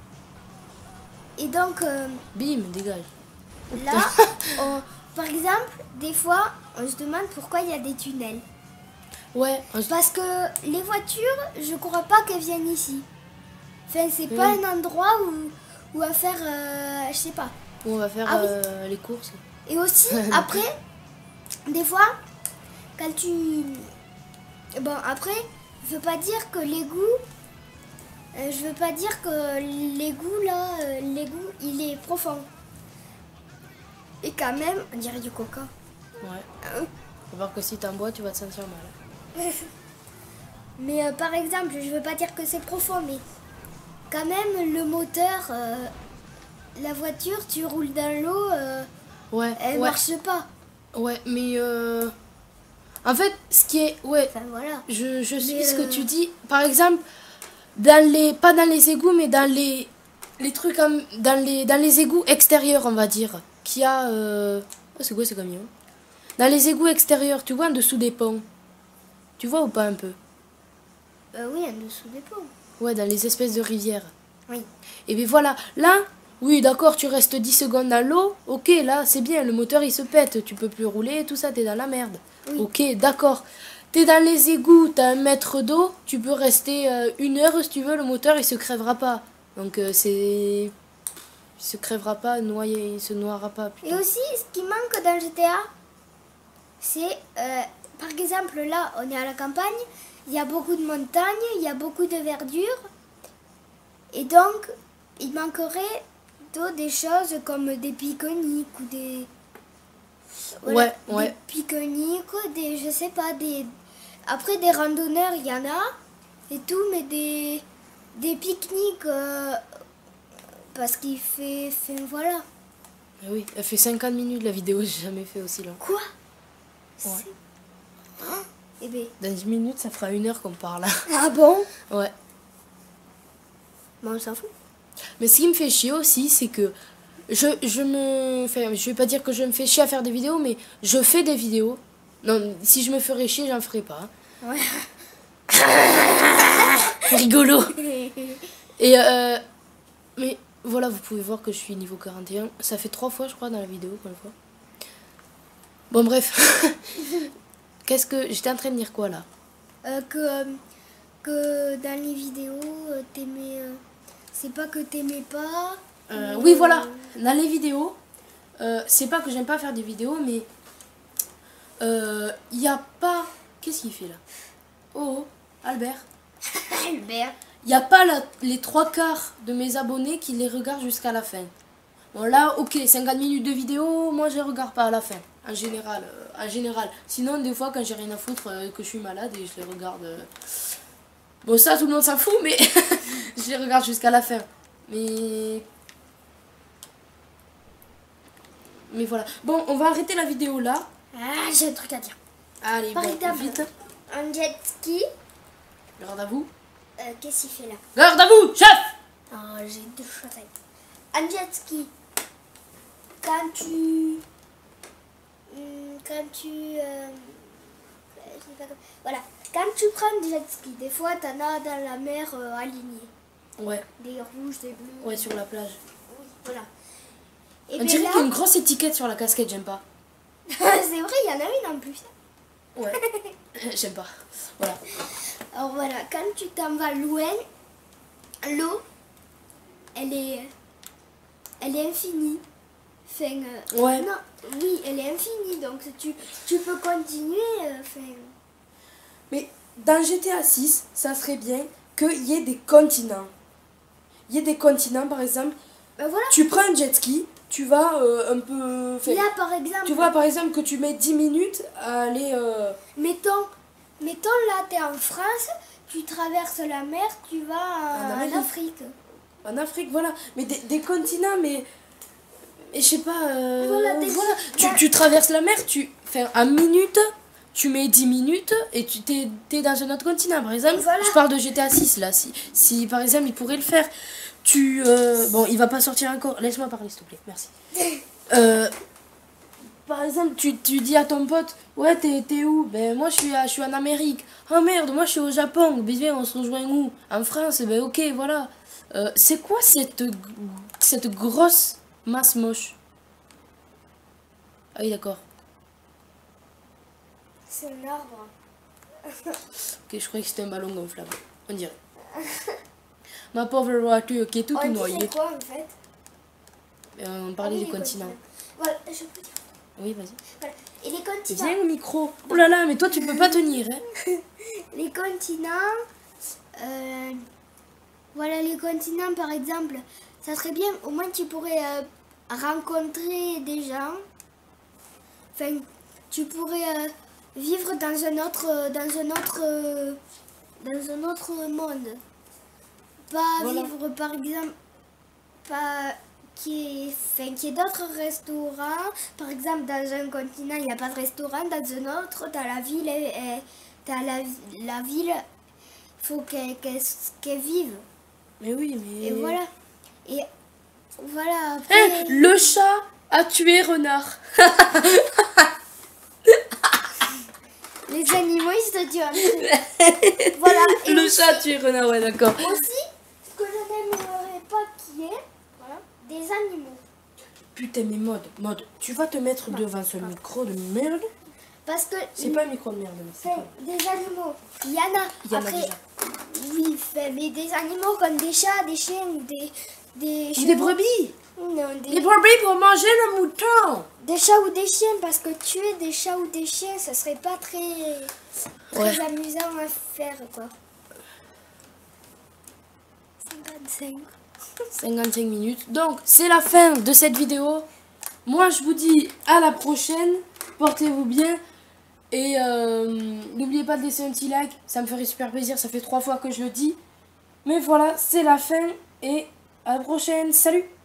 Et donc, euh, Bim, dégage. là, on- par exemple, des fois, on se demande pourquoi il y a des tunnels. Ouais, on se- Parce que les voitures, je crois pas qu'elles viennent ici. Enfin, c'est pas Oui. un endroit où, où à faire, euh, je sais pas. on va faire Ah oui. euh, les courses. Et aussi, après, des fois, quand tu... Bon, après, je veux pas dire que l'égout... euh, je veux pas dire que l'égout, là, euh, l'égout, il est profond. Et quand même, on dirait du coca. Ouais. Hein. Faut voir que si t'en bois, tu vas te sentir mal. Mais euh, par exemple, je veux pas dire que c'est profond, mais quand même, le moteur, euh, la voiture, tu roules dans l'eau, euh, Ouais, elle ouais. marche pas. Ouais, mais euh... en fait, ce qui est... Ouais, Enfin, voilà. je, je suis Mais, ce que euh, tu dis. Par exemple, dans les... pas dans les égouts, mais dans les... Les trucs... en- Dans les, dans les égouts extérieurs, on va dire. Qu'il y a... Euh... Oh, c'est quoi ce camion? Dans les égouts extérieurs, tu vois, en dessous des ponts. Tu vois ou pas un peu? Euh, oui, en dessous des ponts. Ouais, dans les espèces de rivières. Oui. Et bien voilà, là, Oui, d'accord, tu restes dix secondes dans l'eau. Ok, là, c'est bien, le moteur, il se pète. Tu peux plus rouler, tout ça, t'es dans la merde. Oui. Ok, d'accord. T'es dans les égouts, t'as un mètre d'eau. Tu peux rester euh, une heure, si tu veux, le moteur, il se crèvera pas. Donc, euh, c'est... Il se crèvera pas, noyer, il se noiera pas. Et aussi, ce qui manque dans G T A, c'est, euh, par exemple, là, on est à la campagne, il y a beaucoup de montagnes, il y a beaucoup de verdure. Et donc, il manquerait des choses comme des pique-niques ou des... Voilà, ouais, ouais. Des pique-niques, des, je sais pas, des... Après, des randonneurs, il y en a, et tout, mais des, des pique-niques, euh, parce qu'il fait, fait... Voilà. Mais oui, elle fait cinquante minutes la vidéo, j'ai jamais fait aussi long. Quoi? Ouais. Hein? Eh ben. Dans dix minutes, ça fera une heure qu'on parle. Ah bon? Ouais. Bon, on s'en fout. Mais ce qui me fait chier aussi, c'est que je, je me... Enfin, je vais pas dire que je me fais chier à faire des vidéos, mais je fais des vidéos. Non, si je me ferais chier, j'en ferais pas. Ouais. Rigolo. Et euh... Mais voilà, vous pouvez voir que je suis niveau quarante et un. Ça fait trois fois, je crois, dans la vidéo qu'on le voit. Bon, bref. Qu'est-ce que... J'étais en train de dire quoi, là? euh, que, euh, que dans les vidéos, euh, t'aimais... Euh, c'est pas que t'aimais pas... Euh, oui, voilà. Dans les vidéos, euh, c'est pas que j'aime pas faire des vidéos, mais... Il euh, n'y a pas... Qu'est-ce qu'il fait, là? Oh, Albert. Albert. Il n'y a pas la, les trois quarts de mes abonnés qui les regardent jusqu'à la fin. Bon, là, ok, cinquante minutes de vidéo, moi, je les regarde pas à la fin. En général. Euh, en général. Sinon, des fois, quand j'ai rien à foutre, euh, que je suis malade, et je les regarde... Euh... Bon, ça, tout le monde s'en fout, mais je les regarde jusqu'à la fin. Mais... Mais voilà. Bon, on va arrêter la vidéo là. Ah, j'ai un truc à dire. Allez, Par bon, exemple, vite. un jet ski. Garde à vous. Euh, Qu'est-ce qu'il fait là? Garde à vous, chef. Oh, j'ai deux choses à dire. Un jet ski. Quand tu... Quand tu... Euh, voilà. Quand tu prends un jet ski, des fois, t'en as dans la mer euh, alignés. Ouais. Des rouges, des bleus. Ouais, sur la plage. Oui, voilà. Et On bien dirait là... qu'il y a une grosse étiquette sur la casquette, j'aime pas. C'est vrai, il y en a une en plus. Ouais. J'aime pas. Voilà. Alors voilà, quand tu t'en vas loin, l'eau, elle est, elle est infinie. Enfin, euh, Ouais. Non, oui, elle est infinie, donc tu, tu peux continuer. Euh, enfin. Mais dans G T A six, ça serait bien qu'il y ait des continents. Il y ait des continents, par exemple. Ben voilà. Tu prends un jet ski, tu vas euh, un peu... Enfin, Là, par exemple. tu vois, par exemple, que tu mets dix minutes à aller... Euh... Mettons, mettons là, tu es en France, tu traverses la mer, tu vas En en, Amérique. en Afrique. En Afrique, voilà. Mais des, des continents, mais... mais je sais pas... Euh... Voilà, des- voilà. Tu, bah- tu traverses la mer, tu... Enfin, en minute, tu mets dix minutes et tu t'es, t'es dans un autre continent. Par exemple, Voilà. je parle de G T A six, là. Si, si par exemple, il pourrait le faire. Tu... Euh... Bon, il va pas sortir encore. Laisse-moi parler, s'il te plaît. Merci. Euh... Par exemple, tu, tu dis à ton pote, ouais, t'es, t'es où? Ben, moi, je suis, à, je suis en Amérique. Oh merde, moi, je suis au Japon. Ben, viens, on se rejoint où? En France? Ben, ok, voilà. Euh, c'est quoi cette, cette grosse masse moche? Ah oui, d'accord. C'est un arbre. Ok, je croyais que c'était un ballon gonflable. On dirait. Ma pauvre voiture qui est toute On noyée. dirait quoi en fait? Euh, on parlait Ah oui, des les continents. Voilà, je peux dire. Oui, vas-y. Voilà. Et les continents. Viens au micro. Oh là là, mais toi, tu peux pas tenir, hein. Les continents, euh, voilà les continents par exemple, ça serait bien, au moins tu pourrais euh, rencontrer des gens, enfin tu pourrais euh, vivre dans un autre, euh, dans un autre, euh, dans un autre monde. Pas Voilà. vivre par exemple, pas qui est, enfin, qui est d'autres restaurants, par exemple dans un continent il n'y a pas de restaurant, dans un autre, dans la ville, et, et, dans la, la ville, faut qu'elle qu'elle, qu'elle vive. Mais oui, mais... Et voilà. Et voilà. Hein, Après, le chat a tué renard. les animaux, ils se tuent. Voilà. Et Le aussi, chat a tué renard, ouais, d'accord. aussi, ce que je n'aimerais pas qu'il y ait, voilà, des animaux. Putain, mais mode, mode, tu vas te mettre Non, devant ce non. micro de merde. Parce que C'est pas un micro de merde, mais c'est c'est pas. des animaux. Il y en a. Il y en a Après, déjà. oui, fait, mais des animaux comme des chats, des chiens ou des des Ou chevaux. des brebis. Non, des, Des brebis pour manger le mouton. des chats ou des chiens, parce que tuer des chats ou des chiens, ça serait pas très, très Ouais. amusant à faire, quoi. cinquante-cinq. cinquante-cinq minutes. Donc, c'est la fin de cette vidéo. Moi, je vous dis à la prochaine. Portez-vous bien. Et euh, n'oubliez pas de laisser un petit like. Ça me ferait super plaisir. Ça fait trois fois que je le dis. Mais voilà, c'est la fin. Et à la prochaine. Salut!